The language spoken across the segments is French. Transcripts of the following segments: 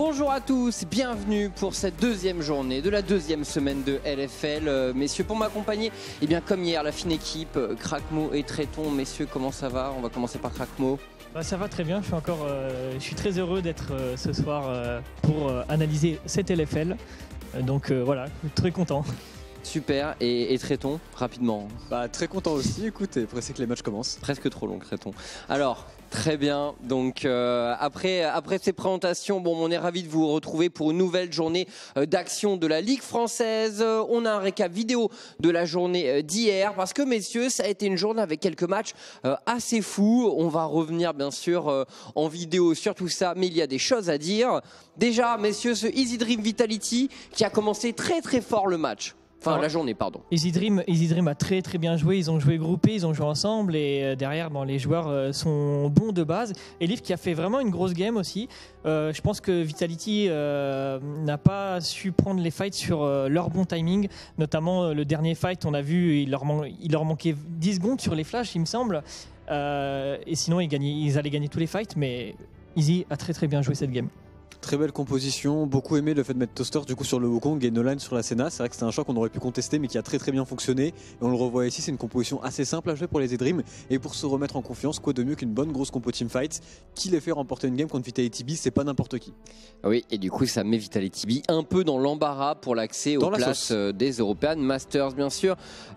Bonjour à tous, bienvenue pour cette deuxième journée de la deuxième semaine de LFL. Messieurs, pour m'accompagner, eh bien comme hier, la fine équipe, Krakmo et Tréton. Messieurs, comment ça va? On va commencer par Krakmo. Ça va très bien, je suis très heureux d'être ce soir pour analyser cette LFL. Donc voilà, très content. Super, et Tréton, rapidement. Très content aussi, écoute, et pressé que les matchs commencent. Presque trop long, Tréton. Alors, très bien, donc après ces présentations, on est ravis de vous retrouver pour une nouvelle journée d'action de la Ligue française. On a un récap vidéo de la journée d'hier, parce que messieurs, ça a été une journée avec quelques matchs assez fous. On va revenir bien sûr en vidéo sur tout ça, mais il y a des choses à dire. Déjà, messieurs, ce Easy Dream Vitality qui a commencé très très fort le match. Enfin, la journée, pardon. Easy Dream a très très bien joué. Ils ont joué groupés, ils ont joué ensemble. Et derrière, les joueurs sont bons de base. Et Liv qui a fait vraiment une grosse game aussi. Je pense que Vitality n'a pas su prendre les fights sur leur bon timing. Notamment le dernier fight, on a vu, il leur manquait 10 secondes sur les flashs, il me semble. Et sinon, ils allaient gagner tous les fights. Mais Easy a très très bien joué cette game. Très belle composition, beaucoup aimé le fait de mettre Toaster du coup sur le Wukong et Nolan sur la Senna. C'est vrai que c'était un choix qu'on aurait pu contester mais qui a très très bien fonctionné. Et on le revoit ici, c'est une composition assez simple à jouer pour les E-Dream. Et pour se remettre en confiance, quoi de mieux qu'une bonne grosse compo teamfight qui les fait remporter une game contre Vitality B, c'est pas n'importe qui. Oui, et du coup ça met Vitality B un peu dans l'embarras pour l'accès aux places des European Masters bien sûr.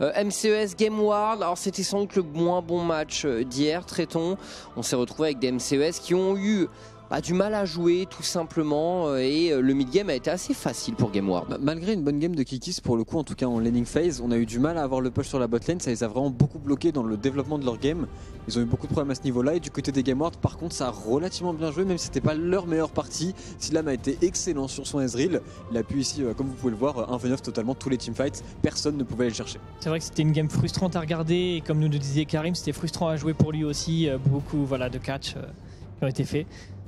MCES Game World, alors c'était sans doute le moins bon match d'hier, Tréton. On s'est retrouvé avec des MCES qui ont eu du mal à jouer tout simplement et le mid-game a été assez facile pour Game World. Malgré une bonne game de Kikis pour le coup, en tout cas en laning phase, on a eu du mal à avoir le push sur la botlane, ça les a vraiment beaucoup bloqués dans le développement de leur game. Ils ont eu beaucoup de problèmes à ce niveau-là et du côté des Game World par contre ça a relativement bien joué même si c'était pas leur meilleure partie. Silam a été excellent sur son Ezreal, il a pu ici comme vous pouvez le voir 1v9 totalement tous les teamfights, personne ne pouvait aller le chercher. C'est vrai que c'était une game frustrante à regarder et comme nous le disait Karim, c'était frustrant à jouer pour lui aussi, beaucoup de catch qui ont été faits.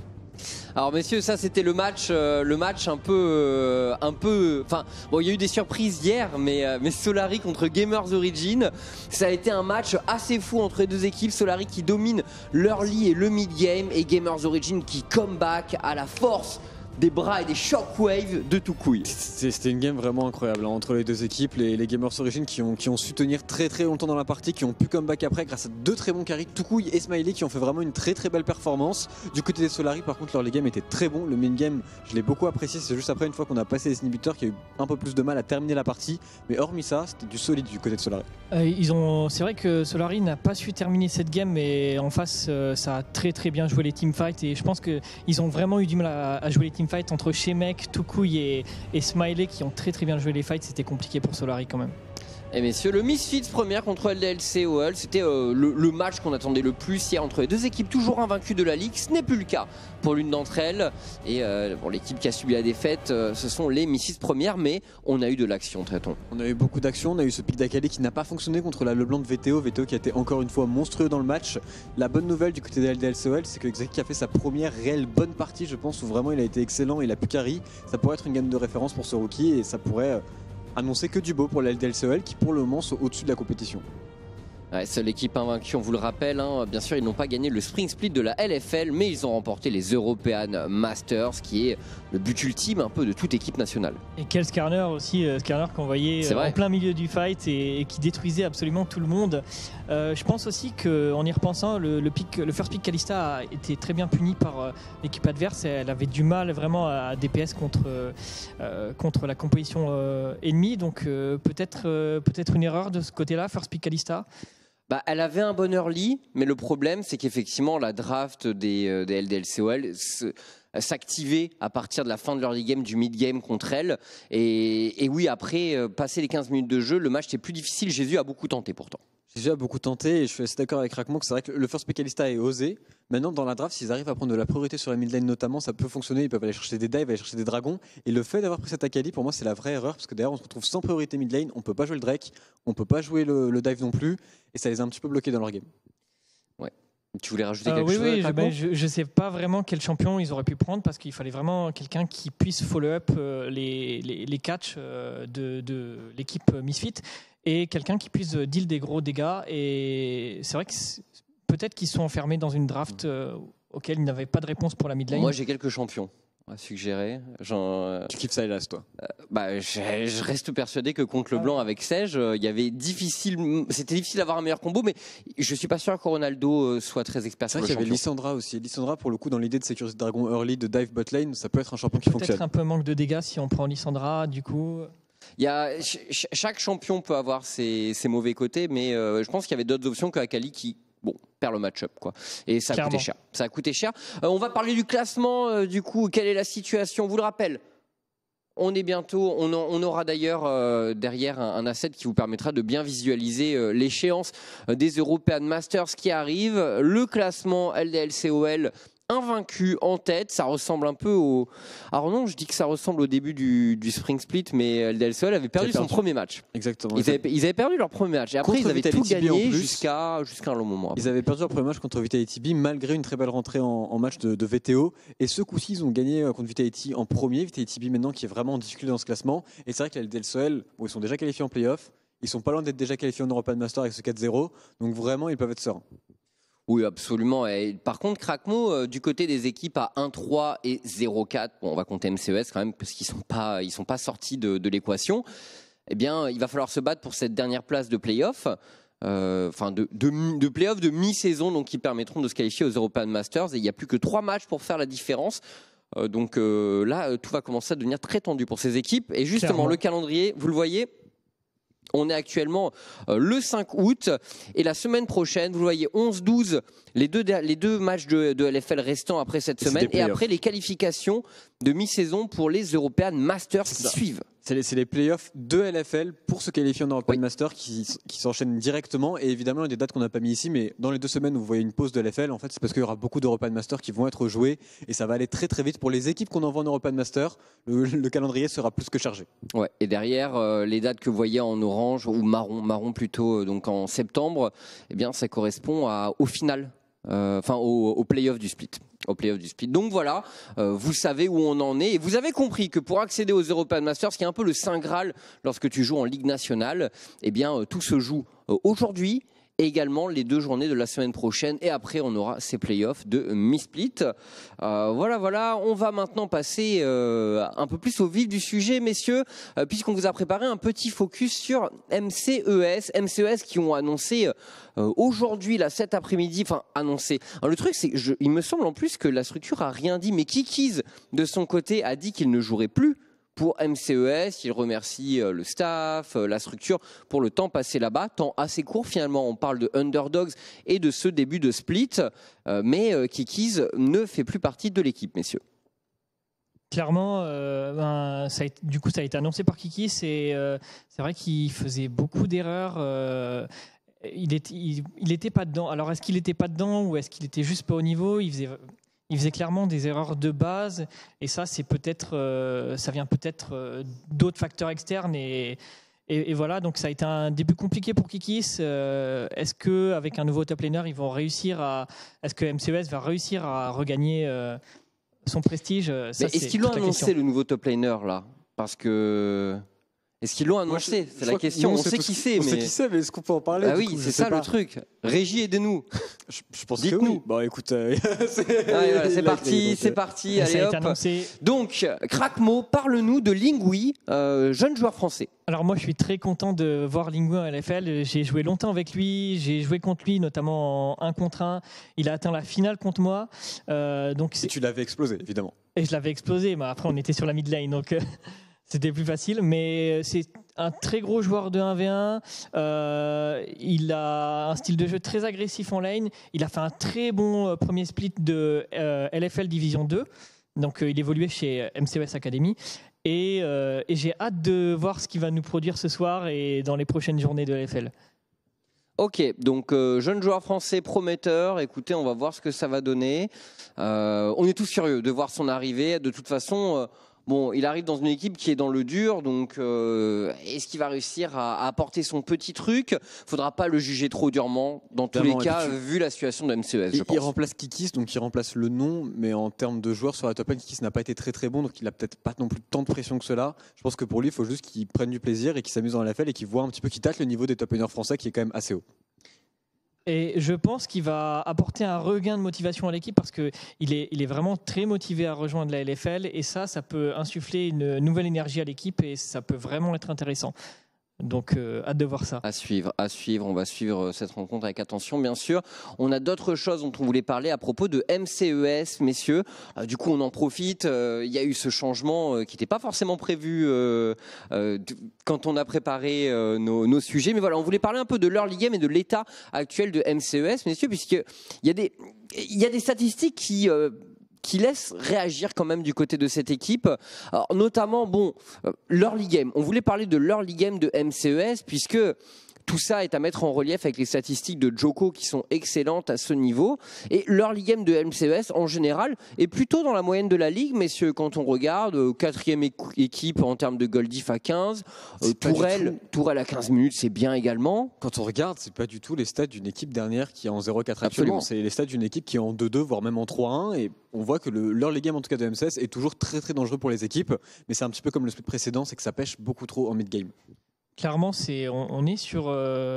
Alors messieurs, ça c'était le match un peu, il y a eu des surprises hier, mais Solary contre Gamers Origin, ça a été un match assez fou entre les deux équipes. Solary qui domine l'early et le mid game et Gamers Origin qui come back à la force des bras et des shockwaves de Toucouille. C'était une game vraiment incroyable entre les deux équipes, les Gamers Origin qui ont su tenir très très longtemps dans la partie, qui ont pu comeback après grâce à deux très bons carries, Toucouille et Smiley qui ont fait vraiment une très très belle performance. Du côté des Solary par contre leur les games étaient très bons, le main game je l'ai beaucoup apprécié, c'est juste après une fois qu'on a passé les inhibiteurs qu'il y a eu un peu plus de mal à terminer la partie, mais hormis ça c'était du solide du côté de Solary. C'est vrai que Solary n'a pas su terminer cette game mais en face ça a très très bien joué les teamfights et je pense qu'ils ont vraiment eu du mal à jouer les teamfights entre Shemek, Toucouille et Smiley qui ont très très bien joué les fights, c'était compliqué pour Solary quand même. Et messieurs, le Misfits première contre LDLC OL, c'était le match qu'on attendait le plus hier entre les deux équipes toujours invaincues de la Ligue. Ce n'est plus le cas pour l'une d'entre elles. Et l'équipe qui a subi la défaite, ce sont les Misfits premières, mais on a eu de l'action, Tréton. On a eu beaucoup d'action, on a eu ce pic d'Akali qui n'a pas fonctionné contre la Leblanc de VTO qui a été encore une fois monstrueux dans le match. La bonne nouvelle du côté de LDLC OL, c'est que Xeki a fait sa première réelle bonne partie, je pense, où vraiment il a été excellent, il a pu carry. Ça pourrait être une game de référence pour ce rookie et ça pourrait annoncer que du beau pour la LDLCOL qui pour le moment sont au-dessus de la compétition. Ouais, seule équipe invaincue, on vous le rappelle, bien sûr ils n'ont pas gagné le Spring Split de la LFL mais ils ont remporté les European Masters qui est le but ultime un peu de toute équipe nationale. Et quel Skarner aussi, Skarner qu'on voyait en plein milieu du fight et qui détruisait absolument tout le monde. Je pense aussi qu'en y repensant, le first pick Kalista a été très bien puni par l'équipe adverse. Elle avait du mal vraiment à DPS contre la composition ennemie, donc peut-être une erreur de ce côté-là, first pick Kalista. Elle avait un bon early, mais le problème c'est qu'effectivement la draft des LDLCOL s'activait à partir de la fin de l'early game, du mid game contre elle. Et oui, après, passer les 15 minutes de jeu, le match était plus difficile. Jésus a beaucoup tenté pourtant. Jésus a beaucoup tenté et je suis assez d'accord avec Krakmo que c'est vrai que le first pick Kalista est osé. Maintenant, dans la draft, s'ils arrivent à prendre de la priorité sur la mid lane notamment, ça peut fonctionner. Ils peuvent aller chercher des dives, aller chercher des dragons. Et le fait d'avoir pris cette Akali, pour moi, c'est la vraie erreur parce que derrière, on se retrouve sans priorité mid lane. On peut pas jouer le Drake, on peut pas jouer le dive non plus. Et ça les a un petit peu bloqués dans leur game. Ouais. Tu voulais rajouter quelque chose? Oui, je ne sais pas vraiment quel champion ils auraient pu prendre parce qu'il fallait vraiment quelqu'un qui puisse follow-up les catchs de l'équipe Misfit et quelqu'un qui puisse deal des gros dégâts. Et c'est vrai que peut-être qu'ils sont enfermés dans une draft auquel ils n'avaient pas de réponse pour la mid lane. Moi, j'ai quelques champions. à suggérer. Tu kiffes ça hélas toi. Je reste persuadé que contre le blanc avec Sej, c'était difficile d'avoir un meilleur combo, mais je suis pas sûr que Ronaldo soit très expert C'est sur vrai le qu'il y avait champion. Lissandra aussi. Lissandra, pour le coup, dans l'idée de sécuriser Dragon early, de dive bot lane, ça peut être un champion qui fonctionne. Peut-être un peu manque de dégâts si on prend Lissandra, du coup. Chaque champion peut avoir ses mauvais côtés, mais je pense qu'il y avait d'autres options que Akali qui perd le match-up, quoi. Et ça a coûté cher. Ça a coûté cher. On va parler du classement, du coup, quelle est la situation? Vous le rappelle, on est bientôt, on aura d'ailleurs derrière un asset qui vous permettra de bien visualiser l'échéance des European Masters qui arrivent. Le classement LDLCOL invaincu en tête, ça ressemble un peu au... Alors non, je dis que ça ressemble au début du Spring Split, mais LDLCOL avait perdu son premier match. Exactement. Ils avaient perdu leur premier match et après ils avaient tout gagné jusqu'à un long moment. Ils avaient perdu leur premier match contre Vitality B malgré une très belle rentrée en match de VTO. Et ce coup-ci, ils ont gagné contre Vitality en premier. Vitality B maintenant qui est vraiment en difficulté dans ce classement. Et c'est vrai que la LDLCOL, ils sont déjà qualifiés en playoff. Ils sont pas loin d'être déjà qualifiés en European Master avec ce 4-0. Donc vraiment, ils peuvent être sereins. Oui, absolument. Et par contre, Krakmo, du côté des équipes à 1-3 et 0-4, on va compter MCES quand même, parce qu'ils sont pas sortis de l'équation, eh bien, il va falloir se battre pour cette dernière place de play-off, de play-off de mi-saison, donc qui permettront de se qualifier aux European Masters. Et il n'y a plus que 3 matchs pour faire la différence. Donc là, tout va commencer à devenir très tendu pour ces équipes. Et justement, clairement, le calendrier, vous le voyez, on est actuellement le 5 août et la semaine prochaine, vous voyez 11-12, les deux matchs de LFL restants après cette semaine et après les qualifications de mi-saison pour les European Masters qui suivent. C'est les playoffs de LFL pour se qualifier en European Master qui s'enchaînent directement. Et évidemment, il y a des dates qu'on n'a pas mis ici, mais dans les 2 semaines où vous voyez une pause de LFL, en fait, c'est parce qu'il y aura beaucoup d'European Master qui vont être joués et ça va aller très très vite pour les équipes qu'on envoie en European Master. Le calendrier sera plus que chargé. Ouais. Et derrière, les dates que vous voyez en orange ou marron plutôt, donc en septembre, eh bien, ça correspond au final. Au play-off du split. Donc voilà, vous savez où on en est. Et vous avez compris que pour accéder aux European Masters, qui est un peu le Saint Graal lorsque tu joues en Ligue nationale, eh bien, tout se joue aujourd'hui. Et également les 2 journées de la semaine prochaine. Et après, on aura ces playoffs de mi-split. Voilà. On va maintenant passer un peu plus au vif du sujet, messieurs, puisqu'on vous a préparé un petit focus sur MCES. MCES qui ont annoncé aujourd'hui, là, cet après-midi, enfin, annoncé. Alors, le truc, c'est il me semble en plus que la structure a rien dit, mais Kikiz, de son côté, a dit qu'il ne jouerait plus pour MCES. Il remercie le staff, la structure pour le temps passé là-bas, temps assez court finalement. On parle de Underdogs et de ce début de split, mais Kikiz ne fait plus partie de l'équipe, messieurs. Clairement, ça a été annoncé par Kiki. C'est vrai qu'il faisait beaucoup d'erreurs. Il était pas dedans. Alors, est-ce qu'il était pas dedans ou est-ce qu'il était juste pas au niveau? Il faisait clairement des erreurs de base, et ça, ça vient peut-être d'autres facteurs externes. Et voilà, donc ça a été un début compliqué pour Kikis. Est-ce qu'avec un nouveau top laner, est-ce que MCES va réussir à regagner son prestige? Est-ce qu'ils l'ont annoncé, le nouveau top laner, là? Parce que... Est-ce qu'ils l'ont annoncé? C'est la question. On sait qui c'est, mais est-ce qu'on peut en parler? Ah oui, c'est ça le truc. Régie, aidez-nous. Je pense que oui. Bon, écoute, c'est parti. Allez, hop. Donc, Krakmo, parle-nous de Lingui, jeune joueur français. Alors moi, je suis très content de voir Lingui en LFL. J'ai joué longtemps avec lui. J'ai joué contre lui, notamment en 1 contre 1. Il a atteint la finale contre moi. Et tu l'avais explosé, évidemment. Et je l'avais explosé, mais après, on était sur la mid lane, donc... C'était plus facile, mais c'est un très gros joueur de 1v1. Il a un style de jeu très agressif en lane. Il a fait un très bon premier split de LFL Division 2. Donc il évoluait chez MCES Academy. Et j'ai hâte de voir ce qu'il va nous produire ce soir et dans les prochaines journées de LFL. Ok, donc jeune joueur français prometteur. Écoutez, on va voir ce que ça va donner. On est tous curieux de voir son arrivée. De toute façon... Bon, il arrive dans une équipe qui est dans le dur, donc est-ce qu'il va réussir à apporter son petit truc? Faudra pas le juger trop durement, dans tous les cas, vu la situation de MCES, je pense. Il remplace Kikis, donc il remplace le nom, mais en termes de joueurs sur la top lane, Kikis n'a pas été très très bon, donc il a peut-être pas non plus tant de pression que cela. Je pense que pour lui, il faut juste qu'il prenne du plaisir et qu'il s'amuse dans la LFL et qu'il voit un petit peu, qu'il tâte le niveau des top laners français qui est quand même assez haut. Et je pense qu'il va apporter un regain de motivation à l'équipe parce qu'il est vraiment très motivé à rejoindre la LFL et ça peut insuffler une nouvelle énergie à l'équipe et ça peut vraiment être intéressant. Donc, hâte de voir ça. À suivre. On va suivre cette rencontre avec attention, bien sûr. On a d'autres choses dont on voulait parler à propos de MCES, messieurs. Du coup, on en profite. Il y a eu ce changement qui n'était pas forcément prévu quand on a préparé nos sujets. Mais voilà, on voulait parler un peu de l'early game et de l'état actuel de MCES, messieurs, puisqu'il y a des statistiques qui laisse réagir quand même du côté de cette équipe. Alors, notamment, l'early game. On voulait parler de l'early game de MCES puisque tout ça est à mettre en relief avec les statistiques de Djoko qui sont excellentes à ce niveau. Et l'early game de MCES, en général, est plutôt dans la moyenne de la ligue, messieurs, quand on regarde. 4e équipe en termes de goal diff à 15. Tourelle à 15 minutes, c'est bien également. Quand on regarde, c'est pas du tout les stats d'une équipe dernière qui est en 0-4 actuellement. C'est les stats d'une équipe qui est en 2-2, voire même en 3-1. Et on voit que l'early game, en tout cas de MCES, est toujours très très dangereux pour les équipes. Mais c'est un petit peu comme le split précédent, c'est que ça pêche beaucoup trop en mid-game. Clairement, on est sur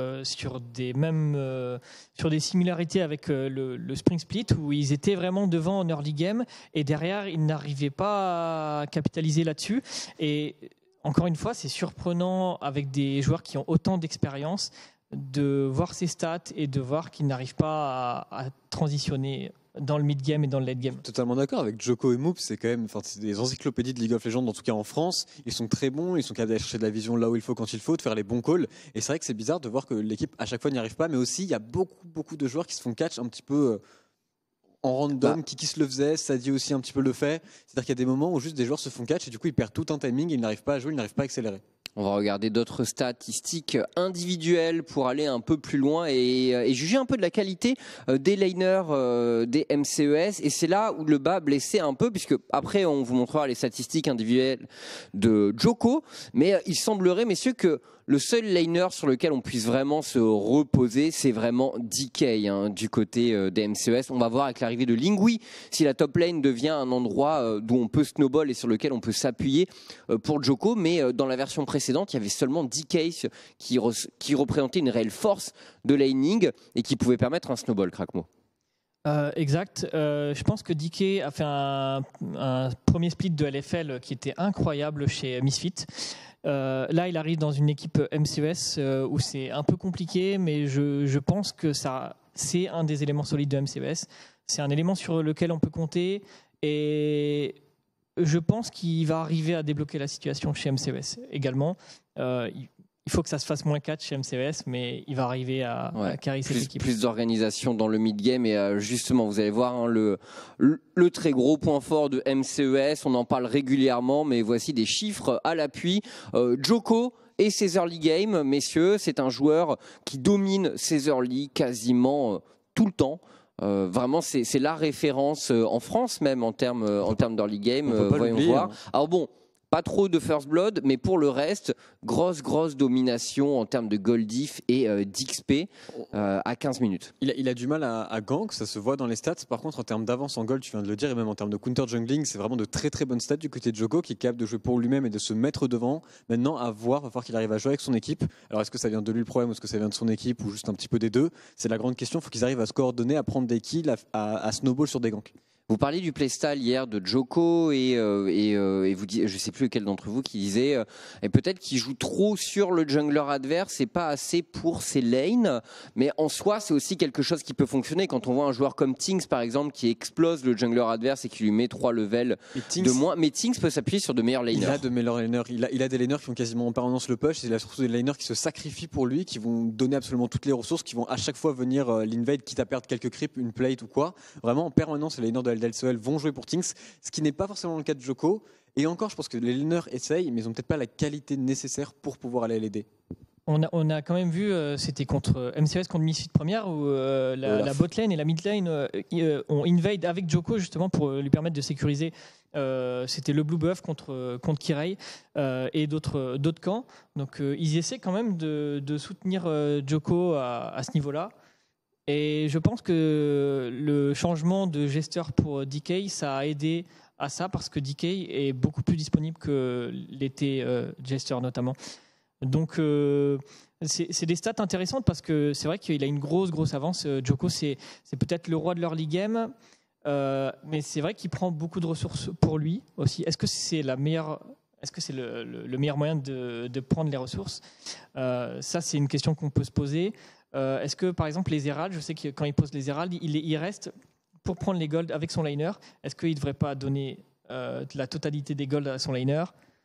des similarités avec le Spring Split où ils étaient vraiment devant en early game et derrière ils n'arrivaient pas à capitaliser là-dessus. Et encore une fois, c'est surprenant avec des joueurs qui ont autant d'expérience de voir ces stats et de voir qu'ils n'arrivent pas à transitionner dans le mid-game et dans le late-game. Totalement d'accord avec Djoko et Moop, c'est quand même c'est des encyclopédies de League of Legends, en tout cas en France. Ils sont très bons, ils sont capables d'aller chercher de la vision là où il faut, quand il faut, de faire les bons calls. Et c'est vrai que c'est bizarre de voir que l'équipe à chaque fois n'y arrive pas, mais aussi il y a beaucoup de joueurs qui se font catch un petit peu en random. Kiki se le faisait, Sadie aussi un petit peu le fait. C'est-à-dire qu'il y a des moments où juste des joueurs se font catch et du coup ils perdent tout un timing, ils n'arrivent pas à jouer, ils n'arrivent pas à accélérer. On va regarder d'autres statistiques individuelles pour aller un peu plus loin et juger un peu de la qualité des laners des MCES. Et c'est là où le bas blessait un peu, puisque après on vous montrera les statistiques individuelles de Djoko. Mais il semblerait, messieurs, que le seul laner sur lequel on puisse vraiment se reposer, c'est vraiment DK du côté des MCES. On va voir avec l'arrivée de Lingui si la top lane devient un endroit d'où on peut snowball et sur lequel on peut s'appuyer pour Djoko. Mais dans la version précédente, il y avait seulement DK qui représentait une réelle force de laning et qui pouvait permettre un snowball, Krakmo. Exact. Je pense que DK a fait un premier split de LFL qui était incroyable chez Misfit. Là, il arrive dans une équipe MCES où c'est un peu compliqué, mais je pense que c'est un des éléments solides de MCES. C'est un élément sur lequel on peut compter et je pense qu'il va arriver à débloquer la situation chez MCES également. Il faut que ça se fasse moins 4 chez MCES, mais il va arriver à carrer cette équipe. Plus d'organisation dans le mid-game et justement, vous allez voir le très gros point fort de MCES, on en parle régulièrement, mais voici des chiffres à l'appui. Djoko et ses early games, messieurs, c'est un joueur qui domine ses early quasiment tout le temps. Vraiment, c'est la référence en France même en termes d'early game. Voyons voir. Alors bon. Pas trop de first blood, mais pour le reste, grosse domination en termes de gold diff et d'XP à 15 minutes. Il a du mal à gank, ça se voit dans les stats. Par contre, en termes d'avance en gold, tu viens de le dire, et même en termes de counter jungling, c'est vraiment de très bonnes stats du côté de Djoko qui est capable de jouer pour lui-même et de se mettre devant. Maintenant, va falloir qu'il arrive à jouer avec son équipe. Alors, est-ce que ça vient de lui le problème ou est-ce que ça vient de son équipe ou juste un petit peu des deux? C'est la grande question. Il faut qu'ils arrivent à se coordonner, à prendre des kills, à snowball sur des ganks. Vous parliez du playstyle hier de Djoko et vous dites, je ne sais plus lequel d'entre vous qui disait et peut-être qu'il joue trop sur le jungler adverse et pas assez pour ses lanes, mais en soi c'est aussi quelque chose qui peut fonctionner quand on voit un joueur comme Tinks par exemple qui explose le jungler adverse et qui lui met 3 levels de moins, mais Tinks peut s'appuyer sur de meilleurs laners. Il a de meilleurs laners, il a des laners qui font quasiment en permanence le push, il a surtout des laners qui se sacrifient pour lui, qui vont donner absolument toutes les ressources, qui vont à chaque fois venir l'invade quitte à perdre quelques creeps, une plate ou quoi. Vraiment en permanence les laners de LCL vont jouer pour Tinks, ce qui n'est pas forcément le cas de Djoko. Et encore, je pense que les laners essayent, mais ils n'ont peut-être pas la qualité nécessaire pour pouvoir aller l'aider. On a quand même vu, c'était contre MCES contre Misfit première, où la bot lane et la mid lane ont invade avec Djoko justement pour lui permettre de sécuriser. C'était le Blue Buff contre Kirei et d'autres camps. Donc ils essaient quand même de soutenir Djoko à ce niveau-là. Et je pense que le changement de gesteur pour DK, ça a aidé à ça parce que DK est beaucoup plus disponible que l'était Jester notamment. Donc c'est des stats intéressantes parce que c'est vrai qu'il a une grosse avance. Djoko, c'est peut-être le roi de l'early game, mais c'est vrai qu'il prend beaucoup de ressources pour lui aussi. Est-ce que c'est le meilleur moyen de prendre les ressources? Ça, c'est une question qu'on peut se poser. Est-ce que, par exemple, les Heralds, je sais que quand il pose les Heralds, il reste pour prendre les golds avec son liner. Est-ce qu'il ne devrait pas donner la totalité des golds à son liner?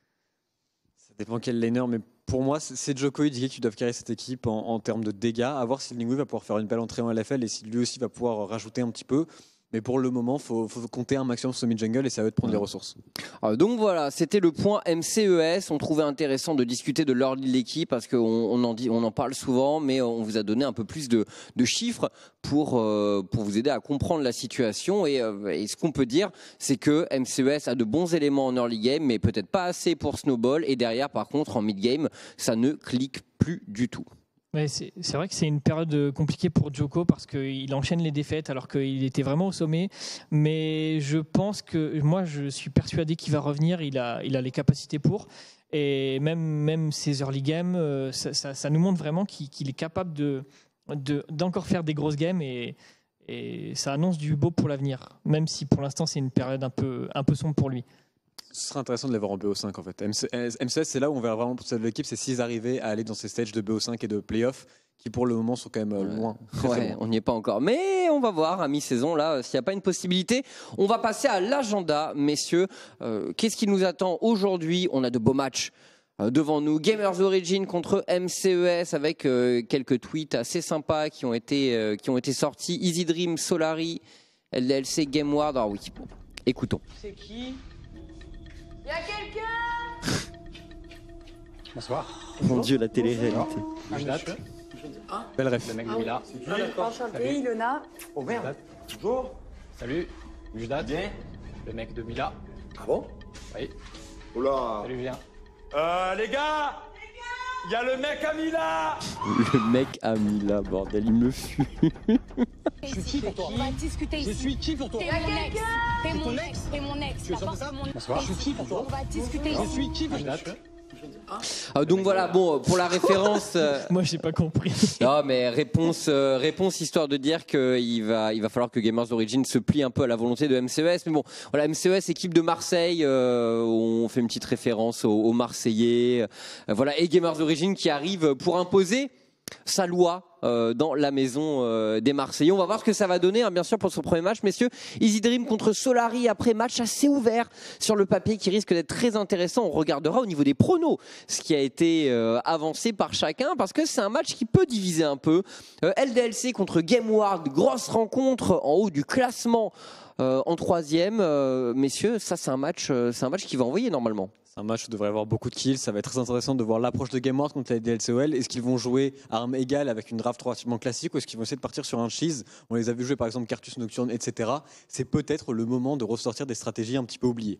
Ça dépend quel laner, mais pour moi, c'est Djoko et Djigé qui doivent carrer cette équipe en termes de dégâts. À voir si Lingui va pouvoir faire une belle entrée en LFL et si lui aussi va pouvoir rajouter un petit peu. Mais pour le moment, il faut compter un maximum sur mid-jungle et ça va être prendre les ressources. Donc voilà, c'était le point MCES. On trouvait intéressant de discuter de l'early de l'équipe parce qu'on en parle souvent, mais on vous a donné un peu plus de chiffres pour vous aider à comprendre la situation. Et ce qu'on peut dire, c'est que MCES a de bons éléments en early game, mais peut-être pas assez pour Snowball. Et derrière, par contre, en mid-game, ça ne clique plus du tout. Ouais, c'est vrai que c'est une période compliquée pour Djoko parce qu'il enchaîne les défaites alors qu'il était vraiment au sommet. Mais je pense que moi, je suis persuadé qu'il va revenir. Il a les capacités pour. Et même ses early games, ça nous montre vraiment qu'il est capable d'encore faire des grosses games et ça annonce du beau pour l'avenir. Même si pour l'instant, c'est une période un peu sombre pour lui. Ce serait intéressant de les voir en BO5 en fait. MCS, c'est là où on verra vraiment le potentiel de l'équipe, c'est s'ils arrivaient à aller dans ces stages de BO5 et de playoff qui pour le moment sont quand même loin. Ouais, loin. on n'y est pas encore. Mais on va voir à mi-saison là s'il n'y a pas une possibilité. On va passer à l'agenda, messieurs. Qu'est-ce qui nous attend aujourd'hui? On a de beaux matchs devant nous. Gamers Origin contre MCES avec quelques tweets assez sympas qui ont été sortis. Easy Dream, Solari, LDLC, Gameward. Ah oui, bon, écoutons. C'est qui? Y'a quelqu'un? Bonsoir. Mon Dieu, la télé-réalité. Mujdat. Belle ref. Le mec de Mila. Enchantée, Ilona. Oh merde. Toujours. Salut. Mujdat. Bien. Le mec de Mila. Ah bon? Oui. Oula. Salut, viens. Les gars, il y a le mec à Mila. Le mec a mis là, bordel, il me fuit. Je suis qui pour toi? On va discuter ici. Je suis qui pour toi? T'es mon ex. T'es mon ex. T'es mon ex. Tu es sûr de ça? Bonsoir. Je suis qui pour toi? On va discuter Je ici. suis qui pour Mujdat. Donc voilà, bon, pour la référence. Moi, j'ai pas compris. Non, mais réponse histoire de dire qu'il va falloir que Gamers Origin se plie un peu à la volonté de MCES. Mais bon, voilà, MCES, équipe de Marseille, on fait une petite référence aux Marseillais. Voilà, et Gamers Origin qui arrive pour imposer sa loi dans la maison des Marseillais. On va voir ce que ça va donner, hein, bien sûr, pour son premier match, messieurs. Easy Dream contre Solari, après match assez ouvert sur le papier qui risque d'être très intéressant. On regardera au niveau des pronos ce qui a été avancé par chacun, parce que c'est un match qui peut diviser un peu. LDLC contre Gameward, grosse rencontre en haut du classement en troisième. Messieurs, ça c'est un match qui va envoyer normalement. C'est un match où il devrait y avoir beaucoup de kills. Ça va être très intéressant de voir l'approche de Gameward contre la DLCOL. Est-ce qu'ils vont jouer à armes égales avec une draft relativement classique ou est-ce qu'ils vont essayer de partir sur un cheese? On les a vu jouer par exemple Cartus Nocturne, etc. C'est peut-être le moment de ressortir des stratégies un petit peu oubliées.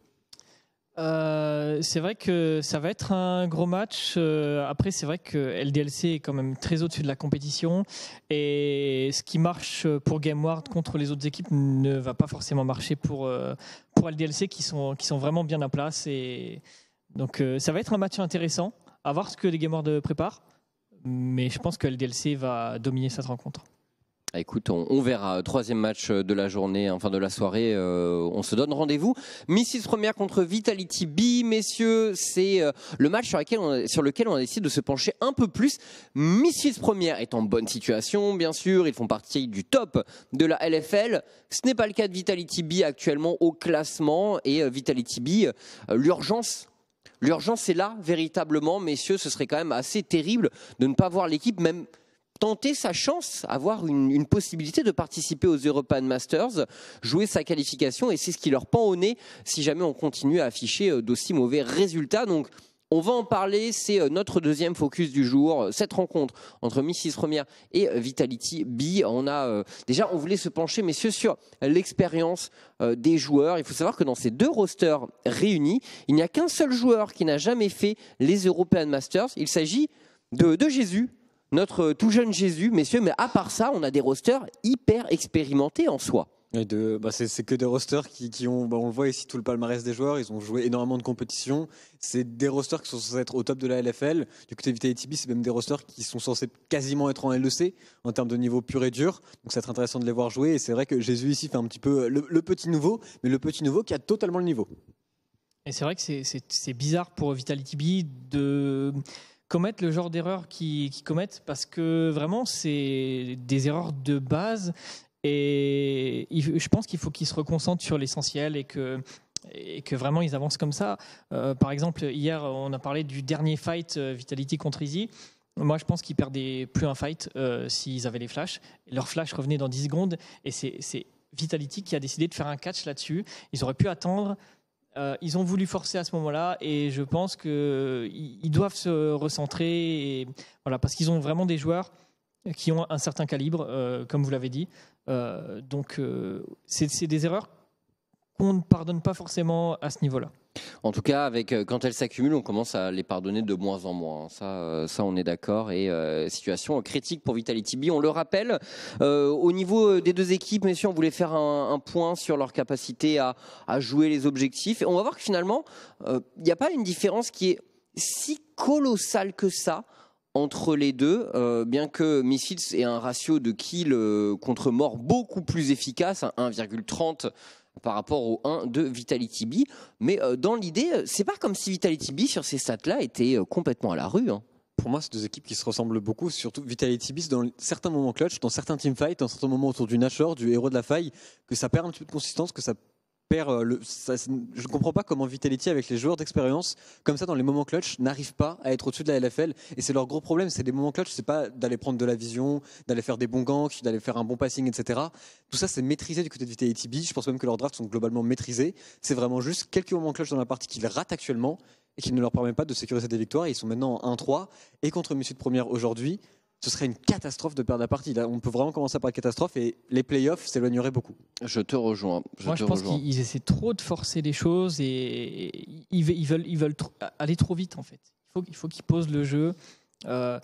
C'est vrai que ça va être un gros match. Après, c'est vrai que LDLC est quand même très au-dessus de la compétition. Et ce qui marche pour Gameward contre les autres équipes ne va pas forcément marcher pour LDLC qui sont vraiment bien à place. Et donc, ça va être un match intéressant. À voir ce que les Gameward préparent. Mais je pense que LDLC va dominer cette rencontre. Écoute, on verra. Troisième match de la journée, enfin de la soirée. On se donne rendez-vous. Missis première contre Vitality B, messieurs. C'est le match sur lequel on a décidé de se pencher un peu plus. Missis première est en bonne situation, bien sûr. Ils font partie du top de la LFL. Ce n'est pas le cas de Vitality B actuellement au classement. Et Vitality B, l'urgence est là, véritablement. Messieurs, ce serait quand même assez terrible de ne pas voir l'équipe même tenter sa chance, avoir une possibilité de participer aux European Masters, jouer sa qualification, et c'est ce qui leur pend au nez si jamais on continue à afficher d'aussi mauvais résultats. Donc on va en parler, c'est notre deuxième focus du jour, cette rencontre entre Missis Première et Vitality B. Déjà, on voulait se pencher, messieurs, sur l'expérience des joueurs. Il faut savoir que dans ces deux rosters réunis, il n'y a qu'un seul joueur qui n'a jamais fait les European Masters. Il s'agit de Jésus, notre tout jeune Jésus, messieurs, mais à part ça, on a des rosters hyper expérimentés en soi. C'est que des rosters qui ont, on le voit ici, tout le palmarès des joueurs, ils ont joué énormément de compétitions. C'est des rosters qui sont censés être au top de la LFL. Du côté Vitality B, c'est même des rosters qui sont censés quasiment être en LEC en termes de niveau pur et dur. Donc ça va être intéressant de les voir jouer. Et c'est vrai que Jésus ici fait un petit peu le petit nouveau, mais le petit nouveau qui a totalement le niveau. Et c'est vrai que c'est bizarre pour Vitality B de commettre le genre d'erreurs qu'ils commettent, parce que vraiment, c'est des erreurs de base. Et je pense qu'il faut qu'ils se reconcentrent sur l'essentiel et que vraiment ils avancent comme ça. Par exemple, hier, on a parlé du dernier fight Vitality contre Easy. Moi, je pense qu'ils perdaient plus un fight s'ils avaient les flashs. Leur flash revenait dans 10 secondes. Et c'est Vitality qui a décidé de faire un catch là-dessus. Ils auraient pu attendre. Ils ont voulu forcer à ce moment-là. Et je pense qu'ils doivent se recentrer. Et, voilà, parce qu'ils ont vraiment des joueurs qui ont un certain calibre, comme vous l'avez dit. Donc, c'est des erreurs qu'on ne pardonne pas forcément à ce niveau-là. En tout cas, quand elles s'accumulent, on commence à les pardonner de moins en moins. Ça on est d'accord. Et situation critique pour Vitality B. On le rappelle, au niveau des deux équipes, messieurs, on voulait faire un point sur leur capacité à jouer les objectifs. Et on va voir que finalement, il n'y a pas une différence qui est si colossale que ça entre les deux, bien que Misfits ait un ratio de kill contre mort beaucoup plus efficace, 1,30 par rapport au 1 de Vitality B. Mais dans l'idée, c'est pas comme si Vitality B sur ces stats-là était complètement à la rue. Pour moi, c'est deux équipes qui se ressemblent beaucoup, surtout Vitality B, dans certains moments clutch, dans certains teamfights, dans certains moments autour du Nashor, du héros de la faille, que ça perd un petit peu de consistance, que ça perd je ne comprends pas comment Vitality, avec les joueurs d'expérience, comme ça dans les moments clutch, n'arrive pas à être au-dessus de la LFL. Et c'est leur gros problème, c'est des moments clutch, c'est pas d'aller prendre de la vision, d'aller faire des bons ganks, d'aller faire un bon passing, etc. Tout ça, c'est maîtrisé du côté de Vitality B. Je pense même que leurs drafts sont globalement maîtrisés. C'est vraiment juste quelques moments clutch dans la partie qu'ils ratent actuellement et qui ne leur permettent pas de sécuriser des victoires. Et ils sont maintenant en 1-3 et contre Misfits première aujourd'hui. Ce serait une catastrophe de perdre la partie. Là, on peut vraiment commencer par la catastrophe et les playoffs s'éloigneraient beaucoup. Je te rejoins. Moi, je pense qu'ils essaient trop de forcer les choses et ils veulent aller trop vite en fait. Il faut qu'ils posent le jeu. On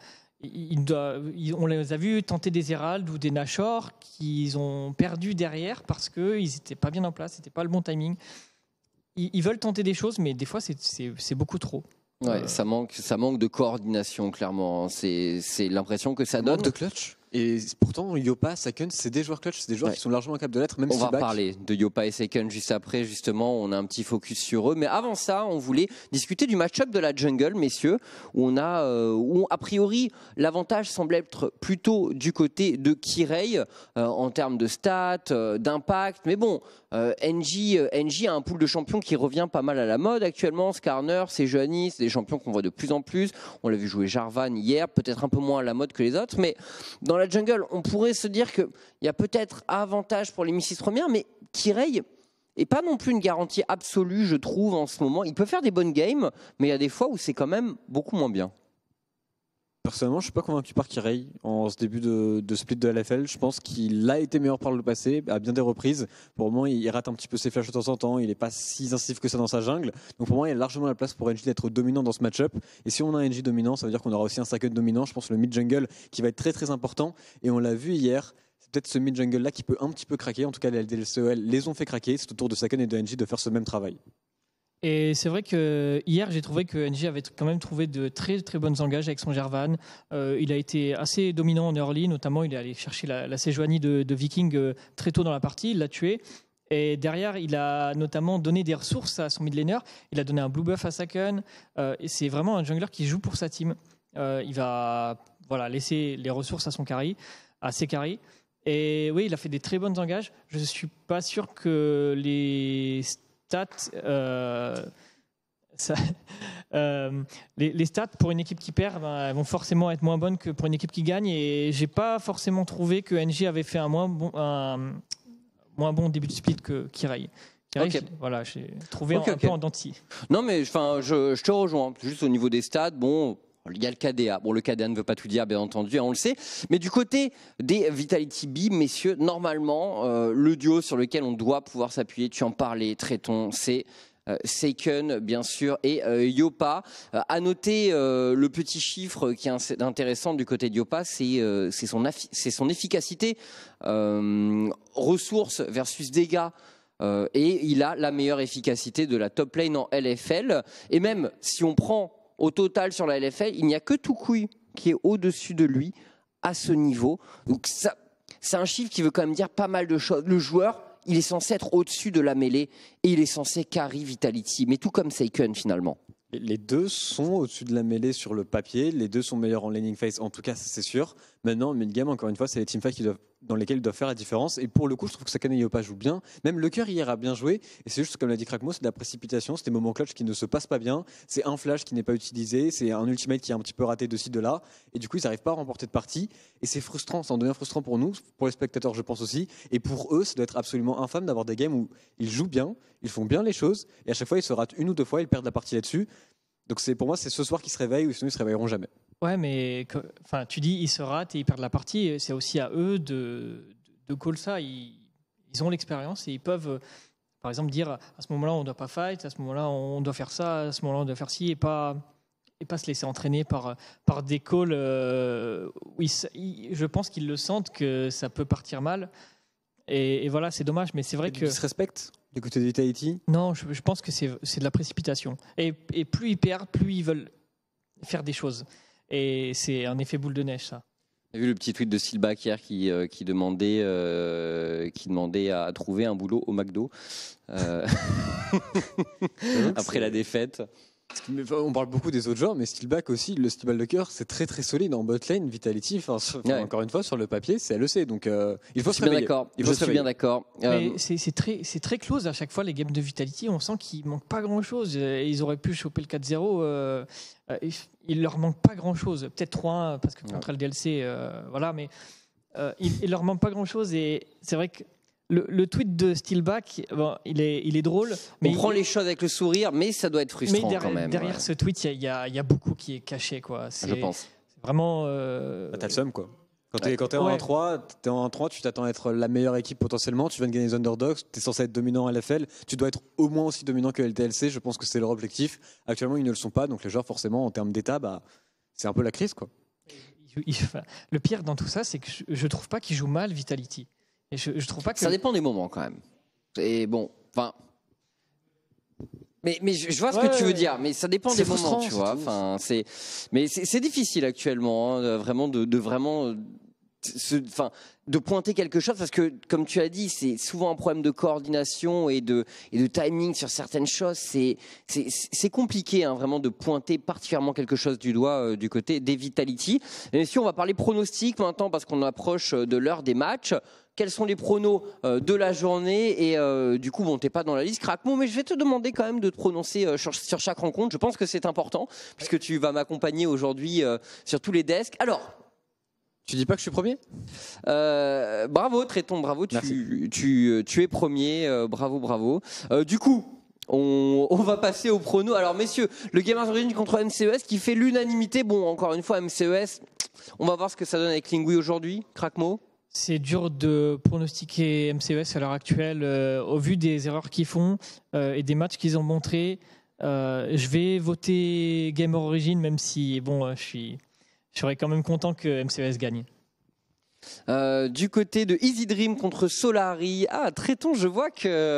les a vus tenter des Herald ou des Nashor qu'ils ont perdu derrière parce qu'ils n'étaient pas bien en place, c'était pas le bon timing. Ils veulent tenter des choses, mais des fois c'est beaucoup trop. Ouais, ça manque de coordination, clairement. C'est l'impression que ça donne. Manque de clutch. Et pourtant, Yopa, Saken, c'est des joueurs clutch, c'est des joueurs qui sont largement capables de l'être, même on va parler de Yopa et Saken juste après, justement. On a un petit focus sur eux. Mais avant ça, on voulait discuter du match-up de la jungle, messieurs, où a priori, l'avantage semble être plutôt du côté de Kirei en termes de stats, d'impact. Mais bon, NJ a un pool de champions qui revient pas mal à la mode actuellement. Skarner, Sejuani, c'est des champions qu'on voit de plus en plus. On l'a vu jouer Jarvan hier, peut-être un peu moins à la mode que les autres, mais dans la jungle, on pourrait se dire qu'il y a peut-être avantage pour les Misfits premières, mais Kirei n'est pas non plus une garantie absolue, je trouve, en ce moment. Il peut faire des bonnes games, mais il y a des fois où c'est quand même beaucoup moins bien. Personnellement, je ne suis pas convaincu par Kirei en ce début de split de LFL. Je pense qu'il a été meilleur par le passé, à bien des reprises. Pour le moment, il rate un petit peu ses flashs de temps en temps. Il n'est pas si incisif que ça dans sa jungle. Donc pour moi, il y a largement la place pour NJ d'être dominant dans ce match-up. Et si on a un NJ dominant, ça veut dire qu'on aura aussi un Saken dominant. Je pense le mid-jungle qui va être très très important. Et on l'a vu hier. C'est peut-être ce mid-jungle-là qui peut un petit peu craquer. En tout cas, les LDLCEL les ont fait craquer. C'est au tour de Saken et de NJ de faire ce même travail. Et c'est vrai que hier, j'ai trouvé que NJ avait quand même trouvé de très très bonnes engages avec son Jarvan. Il a été assez dominant en early, notamment il est allé chercher la Sejuani de Viking très tôt dans la partie, il l'a tué. Et derrière, il a notamment donné des ressources à son mid laner. Il a donné un blue buff à Saken. Et c'est vraiment un jungler qui joue pour sa team. Il va laisser les ressources à ses carries. Et oui, il a fait des très bonnes engages. Je ne suis pas sûr que les les stats pour une équipe qui perd elles vont forcément être moins bonnes que pour une équipe qui gagne, et j'ai pas forcément trouvé que NJ avait fait un moins bon début de split que Kirei. Okay. Voilà, j'ai trouvé un peu en dents de scie. Non mais je te rejoins, juste au niveau des stats, bon. Il y a le KDA. Bon, le KDA ne veut pas tout dire, bien entendu, on le sait. Mais du côté des Vitality B, messieurs, normalement, le duo sur lequel on doit pouvoir s'appuyer, tu en parlais, Tréton, c'est Seiken bien sûr et Yopa. À noter le petit chiffre qui est intéressant du côté de Yopa, c'est son efficacité, ressources versus dégâts. Et il a la meilleure efficacité de la top lane en LFL. Et même si on prend au total sur la LFL, il n'y a que Toucouille qui est au-dessus de lui à ce niveau. Donc ça, c'est un chiffre qui veut quand même dire pas mal de choses. Le joueur, il est censé être au-dessus de la mêlée et il est censé carry Vitality, mais tout comme Seiken finalement. Les deux sont au-dessus de la mêlée sur le papier, les deux sont meilleurs en laning phase, en tout cas c'est sûr. Maintenant, mid-game, encore une fois, c'est les teamfights dans lesquels ils doivent faire la différence. Et pour le coup, je trouve que Sakane et Yopa jouent bien. Même le cœur hier a bien joué. Et c'est juste, comme l'a dit Krakmo, c'est de la précipitation, c'est des moments clutch qui ne se passent pas bien. C'est un flash qui n'est pas utilisé, c'est un ultimate qui est un petit peu raté de ci, de là. Et du coup, ils n'arrivent pas à remporter de partie. Et c'est frustrant, ça en devient frustrant pour nous, pour les spectateurs, je pense aussi. Et pour eux, ça doit être absolument infâme d'avoir des games où ils jouent bien, ils font bien les choses. Et à chaque fois, ils se ratent une ou deux fois, ils perdent la partie là-dessus. Donc pour moi, c'est ce soir qu'ils se réveillent, ou sinon ils se réveilleront jamais. Ouais, mais tu dis ils se ratent et ils perdent la partie. C'est aussi à eux de call ça. Ils ont l'expérience et ils peuvent, par exemple, dire à ce moment-là on ne doit pas fight, à ce moment-là on doit faire ça, à ce moment-là on doit faire ci, et pas se laisser entraîner par des calls où je pense qu'ils le sentent que ça peut partir mal. Et voilà, c'est dommage, mais c'est vrai que... Ils se respectent du côté de Vitality? Non, je pense que c'est de la précipitation. Et plus ils perdent, plus ils veulent faire des choses. Et c'est un effet boule de neige, ça. J'ai vu le petit tweet de Steelback hier qui demandait à trouver un boulot au McDo après la défaite. On parle beaucoup des autres joueurs, mais Steelback aussi, le Steelball de cœur, c'est très très solide en botlane. Vitality, encore une fois, sur le papier, c'est LEC. Donc il faut se réveiller. Je suis bien d'accord. C'est très close à chaque fois, les games de Vitality. On sent qu'il manque pas grand-chose. Ils auraient pu choper le 4-0. Il leur manque pas grand-chose. Peut-être 3-1, parce que contre le DLC, voilà. Mais il leur manque pas grand-chose. Et c'est vrai que le tweet de Steelback, bon, il est drôle. Mais on prend les choses avec le sourire, mais ça doit être frustrant quand même. Derrière ce tweet, il y a beaucoup qui est caché, quoi. Je pense. C'est vraiment. T'as le seum, quoi. Quand t'es en 1-3, tu t'attends à être la meilleure équipe potentiellement. Tu viens de gagner les underdogs. T'es censé être dominant à LFL. Tu dois être au moins aussi dominant que LTLC. Je pense que c'est leur objectif. Actuellement, ils ne le sont pas. Donc les joueurs, forcément, en termes d'état, c'est un peu la crise, quoi. Le pire dans tout ça, c'est que je trouve pas qu'ils jouent mal Vitality. Et je trouve pas que... Ça dépend des moments quand même. Et bon, enfin. Mais je vois ce que tu veux dire, mais ça dépend des moments, tu vois. Enfin, c'est difficile actuellement, hein, vraiment de pointer quelque chose, parce que comme tu as dit, c'est souvent un problème de coordination et de timing sur certaines choses. C'est compliqué, hein, vraiment, de pointer particulièrement quelque chose du doigt du côté des Vitality. Et si on va parler pronostics maintenant, parce qu'on approche de l'heure des matchs. Quels sont les pronos de la journée? Et du coup, bon, t'es pas dans la liste, Krakmo, mais je vais te demander quand même de te prononcer sur chaque rencontre. Je pense que c'est important, puisque tu vas m'accompagner aujourd'hui sur tous les desks. Alors, tu dis pas que je suis premier? Bravo, Tréton, bravo, tu es premier, bravo. Du coup, on va passer au prono. Alors, messieurs, le Gamers Origin contre MCES qui fait l'unanimité. Bon, encore une fois, MCES, on va voir ce que ça donne avec Lingui aujourd'hui. Krakmo? C'est dur de pronostiquer MCES à l'heure actuelle au vu des erreurs qu'ils font et des matchs qu'ils ont montrés. Je vais voter Gamer Origin, même si bon, je serais quand même content que MCES gagne. Du côté de Easy Dream contre Solari, Tréton, je vois.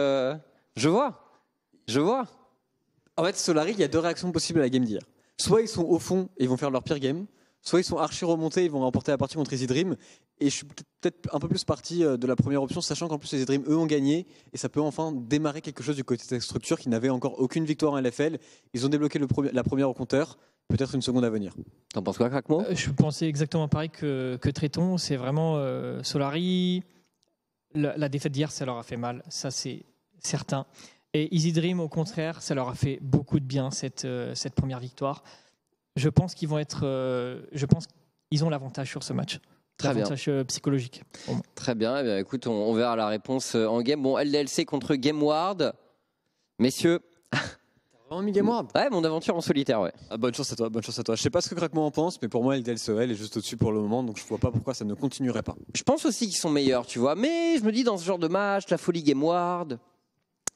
En fait, Solari, il y a deux réactions possibles à la game d'hier. Soit ils sont au fond et ils vont faire leur pire game, soit ils sont archi remontés, ils vont remporter la partie contre Easy Dream. Et je suis peut-être un peu plus parti de la première option, sachant qu'en plus Easy Dream, eux, ont gagné. Et ça peut enfin démarrer quelque chose du côté de cette structure qui n'avait encore aucune victoire en LFL. Ils ont débloqué la première au compteur, peut-être une seconde à venir. T'en penses quoi, Krakmo? Je pensais exactement pareil que Tréton. C'est vraiment Solari. La défaite d'hier, ça leur a fait mal, ça c'est certain. Et Easy Dream, au contraire, ça leur a fait beaucoup de bien cette première victoire. Je pense qu'ils vont ils ont l'avantage sur ce match. L'avantage psychologique. Très bien. Eh bien, écoute, on verra la réponse en game. Bon, LDLC contre GameWard. Messieurs. T'as vraiment mis GameWard? Ouais, mon aventure en solitaire, ouais. Bonne chance à toi. Je sais pas ce que Krakmo en pense, mais pour moi, LDLCEL est juste au-dessus pour le moment, donc je vois pas pourquoi ça ne continuerait pas. Je pense aussi qu'ils sont meilleurs, tu vois. Mais je me dis, dans ce genre de match, la folie GameWard.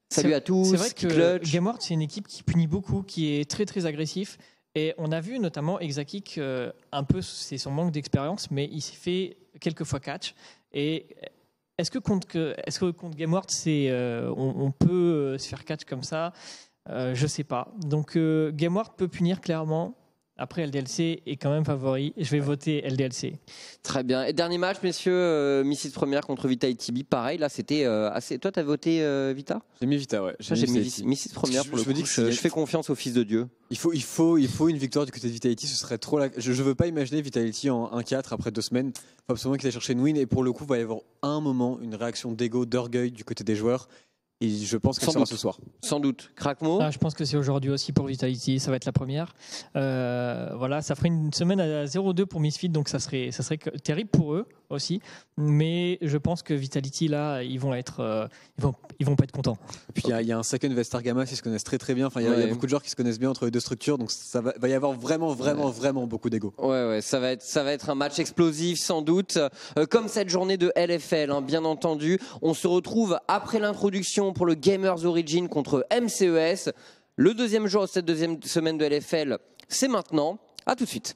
Salut à tous. C'est vrai que Clutch. Gameward, c'est une équipe qui punit beaucoup, qui est très très agressif. Et on a vu notamment Exakik, un peu, c'est son manque d'expérience, mais il s'est fait quelques fois catch. Et est-ce que contre Gameward, on peut se faire catch comme ça? Je sais pas. Donc Gameward peut punir clairement. Après, LDLC est quand même favori. Je vais voter LDLC. Très bien. Et dernier match, messieurs, Missis première contre Vitality B. Pareil, là, c'était assez. Toi, t'as voté Vita? J'ai mis Vita, ouais. J'ai mis Missis première pour le coup. Je fais confiance au Fils de Dieu. Il faut une victoire du côté de Vitality. Ce serait trop. Je veux pas imaginer Vitality en 1-4 après 2 semaines. Il faut absolument qu'ils aillent chercher une win. Et pour le coup, il va y avoir un moment, une réaction d'ego, d'orgueil du côté des joueurs. Et je pense qu'elle sera ce soir. Sans doute. Craquemo. Je pense que c'est aujourd'hui aussi pour Vitality. Ça va être la première. Voilà, ça ferait une semaine à 0-2 pour Misfit, donc ça serait terrible pour eux aussi. Mais je pense que Vitality, là, ils vont pas être contents. Et puis il y a un second Vestar Gamma qui se connaissent très très bien. Enfin, il y a beaucoup de joueurs qui se connaissent bien entre les deux structures. Donc ça va y avoir vraiment beaucoup d'ego. Ouais, ça va être un match explosif sans doute. Comme cette journée de LFL, hein, bien entendu. On se retrouve après l'introduction pour le Gamers Origin contre MCES. Le deuxième jour de cette deuxième semaine de LFL, c'est maintenant. À tout de suite.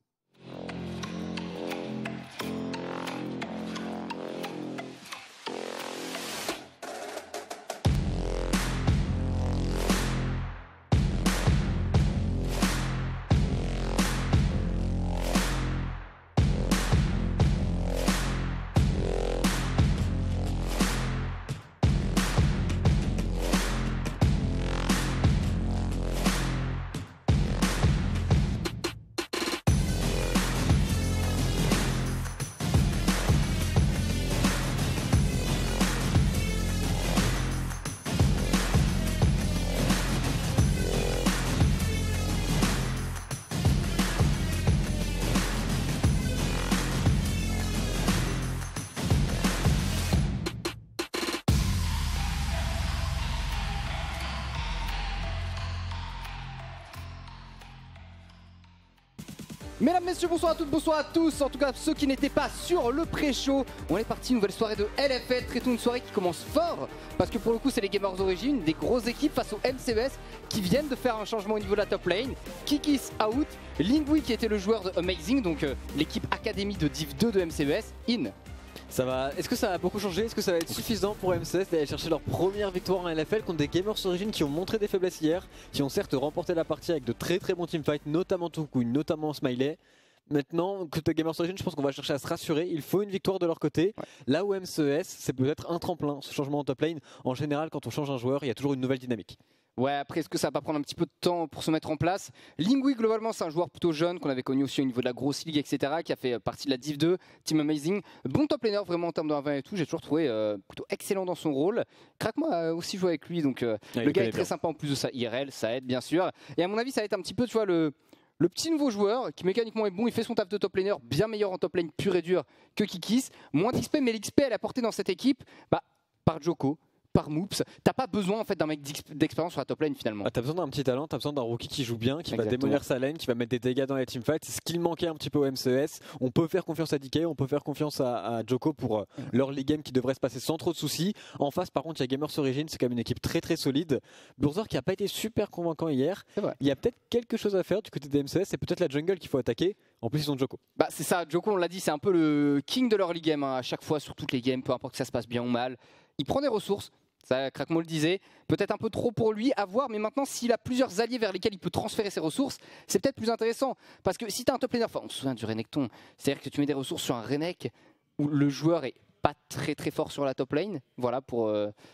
Mesdames, messieurs, bonsoir à toutes, bonsoir à tous. En tout cas, ceux qui n'étaient pas sur le pré-show, on est parti, nouvelle soirée de LFL. Traitons une soirée qui commence fort, parce que pour le coup, c'est les Gamers Origin, des grosses équipes face au MCES qui viennent de faire un changement au niveau de la top lane. Kikis out, Lingui qui était le joueur de Amazing, donc l'équipe académie de Div 2 de MCES, in. Est-ce que ça va beaucoup changer? Est-ce que ça va être suffisant pour MCS d'aller chercher leur première victoire en LFL contre des Gamers Origin qui ont montré des faiblesses hier, qui ont certes remporté la partie avec de très très bons teamfights, notamment Tukui, notamment Smiley. Maintenant, côté Gamers Origin, je pense qu'on va chercher à se rassurer. Il faut une victoire de leur côté. Ouais. Là où MCES, c'est peut-être un tremplin, ce changement en top lane. En général, quand on change un joueur, il y a toujours une nouvelle dynamique. Ouais, après, est-ce que ça va pas prendre un petit peu de temps pour se mettre en place? Lingui, globalement, c'est un joueur plutôt jeune qu'on avait connu aussi au niveau de la grosse ligue, etc., qui a fait partie de la Div 2, Team Amazing. Bon top laner, vraiment en termes de 1v1 et tout. J'ai toujours trouvé plutôt excellent dans son rôle. Craquemo a aussi joué avec lui, donc le gars est très sympa en plus de ça. IRL, ça aide bien sûr. Et à mon avis, ça va être un petit peu, tu vois, le petit nouveau joueur qui mécaniquement est bon, il fait son taf de top laner, bien meilleur en top lane pur et dur que Kikis. Moins d'XP, mais l'XP elle est apportée dans cette équipe par Joko, par Moops. T'as pas besoin en fait d'un mec d'expérience sur la top lane finalement. T'as besoin d'un petit talent, t'as besoin d'un rookie qui joue bien, qui va démolir sa lane, qui va mettre des dégâts dans les teamfights. C'est ce qu'il manquait un petit peu au MCES. On peut faire confiance à DK, on peut faire confiance à Joko pour leur league game qui devrait se passer sans trop de soucis. En face par contre il y a Gamers Origin, c'est quand même une équipe très très solide. Burzor qui a pas été super convaincant hier. Il y a peut-être quelque chose à faire du côté des MCES, c'est peut-être la jungle qu'il faut attaquer. En plus ils ont Joko. C'est ça, Joko on l'a dit, c'est un peu le king de leur league game hein, à chaque fois sur toutes les games, peu importe que ça se passe bien ou mal. Il prend des ressources. Ça, Craquemo le disait, peut-être un peu trop pour lui à voir, mais maintenant s'il a plusieurs alliés vers lesquels il peut transférer ses ressources, c'est peut-être plus intéressant. Parce que si tu as un top laner, on se souvient du Renekton, c'est-à-dire que tu mets des ressources sur un Renek où le joueur est pas très très fort sur la top lane, voilà pour...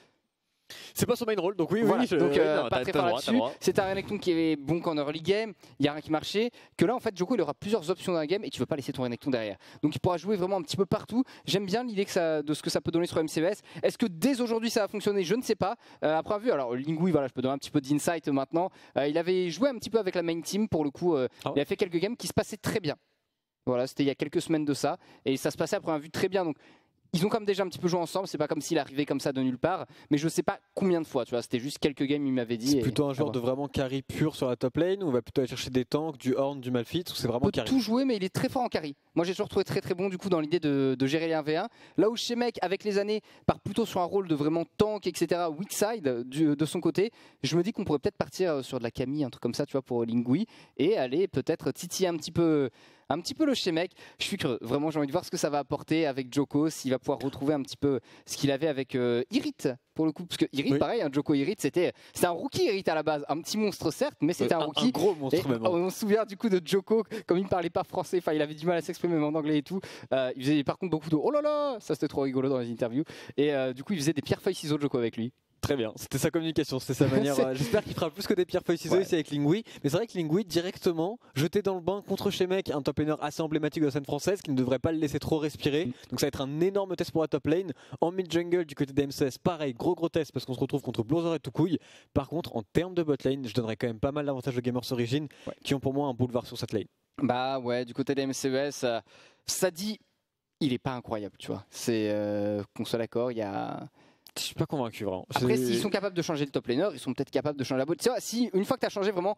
C'est pas son main role, donc oui, voilà. Oui, donc pas très fort là-dessus. C'est un Renekton qui est bon qu'en early game, il n'y a rien qui marchait. Que là, en fait, Joko, il aura plusieurs options dans la game et tu veux pas laisser ton Renekton derrière. Donc il pourra jouer vraiment un petit peu partout. J'aime bien l'idée de ce que ça peut donner sur MCES. Est-ce que dès aujourd'hui ça va fonctionner? Je ne sais pas. Après avoir vu, alors Lingui, voilà, je peux donner un petit peu d'insight maintenant. Il avait joué un petit peu avec la main team pour le coup. Il a fait quelques games qui se passaient très bien. Voilà, c'était il y a quelques semaines de ça et ça se passait à première vue très bien. Donc Ils ont quand même déjà un petit peu joué ensemble, c'est pas comme s'il arrivait comme ça de nulle part, mais je sais pas combien de fois, tu vois, c'était juste quelques games, il m'avait dit. C'est plutôt un joueur de vraiment carry pur sur la top lane, ou on va plutôt aller chercher des tanks, du Horn, du Malphite, ou c'est vraiment Il peut tout jouer, mais il est très fort en carry. Moi j'ai toujours trouvé très très bon du coup dans l'idée de gérer les 1v1. Là où Shemek, avec les années, part plutôt sur un rôle de vraiment tank, etc., weak side de son côté, je me dis qu'on pourrait peut-être partir sur de la Camille, un truc comme ça, tu vois, pour Lingui, et aller peut-être titiller un petit peu le Shemek. Je suis curieux, vraiment j'ai envie de voir ce que ça va apporter avec Djoko, s'il va pouvoir retrouver un petit peu ce qu'il avait avec Irit pour le coup, parce que Irit pareil, hein, Djoko Irit c'était un rookie Irit à la base, un petit monstre certes, mais c'était un rookie. Un gros monstre même. On se souvient du coup de Djoko, comme il ne parlait pas français, enfin il avait du mal à s'exprimer même en anglais et tout, il faisait par contre beaucoup de oh là là, ça c'était trop rigolo dans les interviews, et du coup il faisait des pierres feuilles ciseaux Djoko avec lui. Très bien, c'était sa communication, c'était sa manière. J'espère qu'il fera plus que des pierres feuilles ciseaux ici avec Lingui. Mais c'est vrai que Lingui directement jeté dans le bain contre Shemek, un top laner assez emblématique de la scène française qui ne devrait pas le laisser trop respirer. Donc ça va être un énorme test pour la top lane. En mid jungle du côté des MCS, pareil, gros test parce qu'on se retrouve contre Blazor et Toucouille. Par contre, en termes de bot lane, je donnerais quand même pas mal d'avantages aux Gamers Origin qui ont pour moi un boulevard sur cette lane. Bah ouais, du côté des MCES, ça dit, il est pas incroyable, tu vois. C'est qu'on soit d'accord, il y a. Je suis pas convaincu vraiment. Après, s'ils sont capables de changer le top laner, ils sont peut-être capables de changer la boîte. Tu vois, si une fois que tu as changé vraiment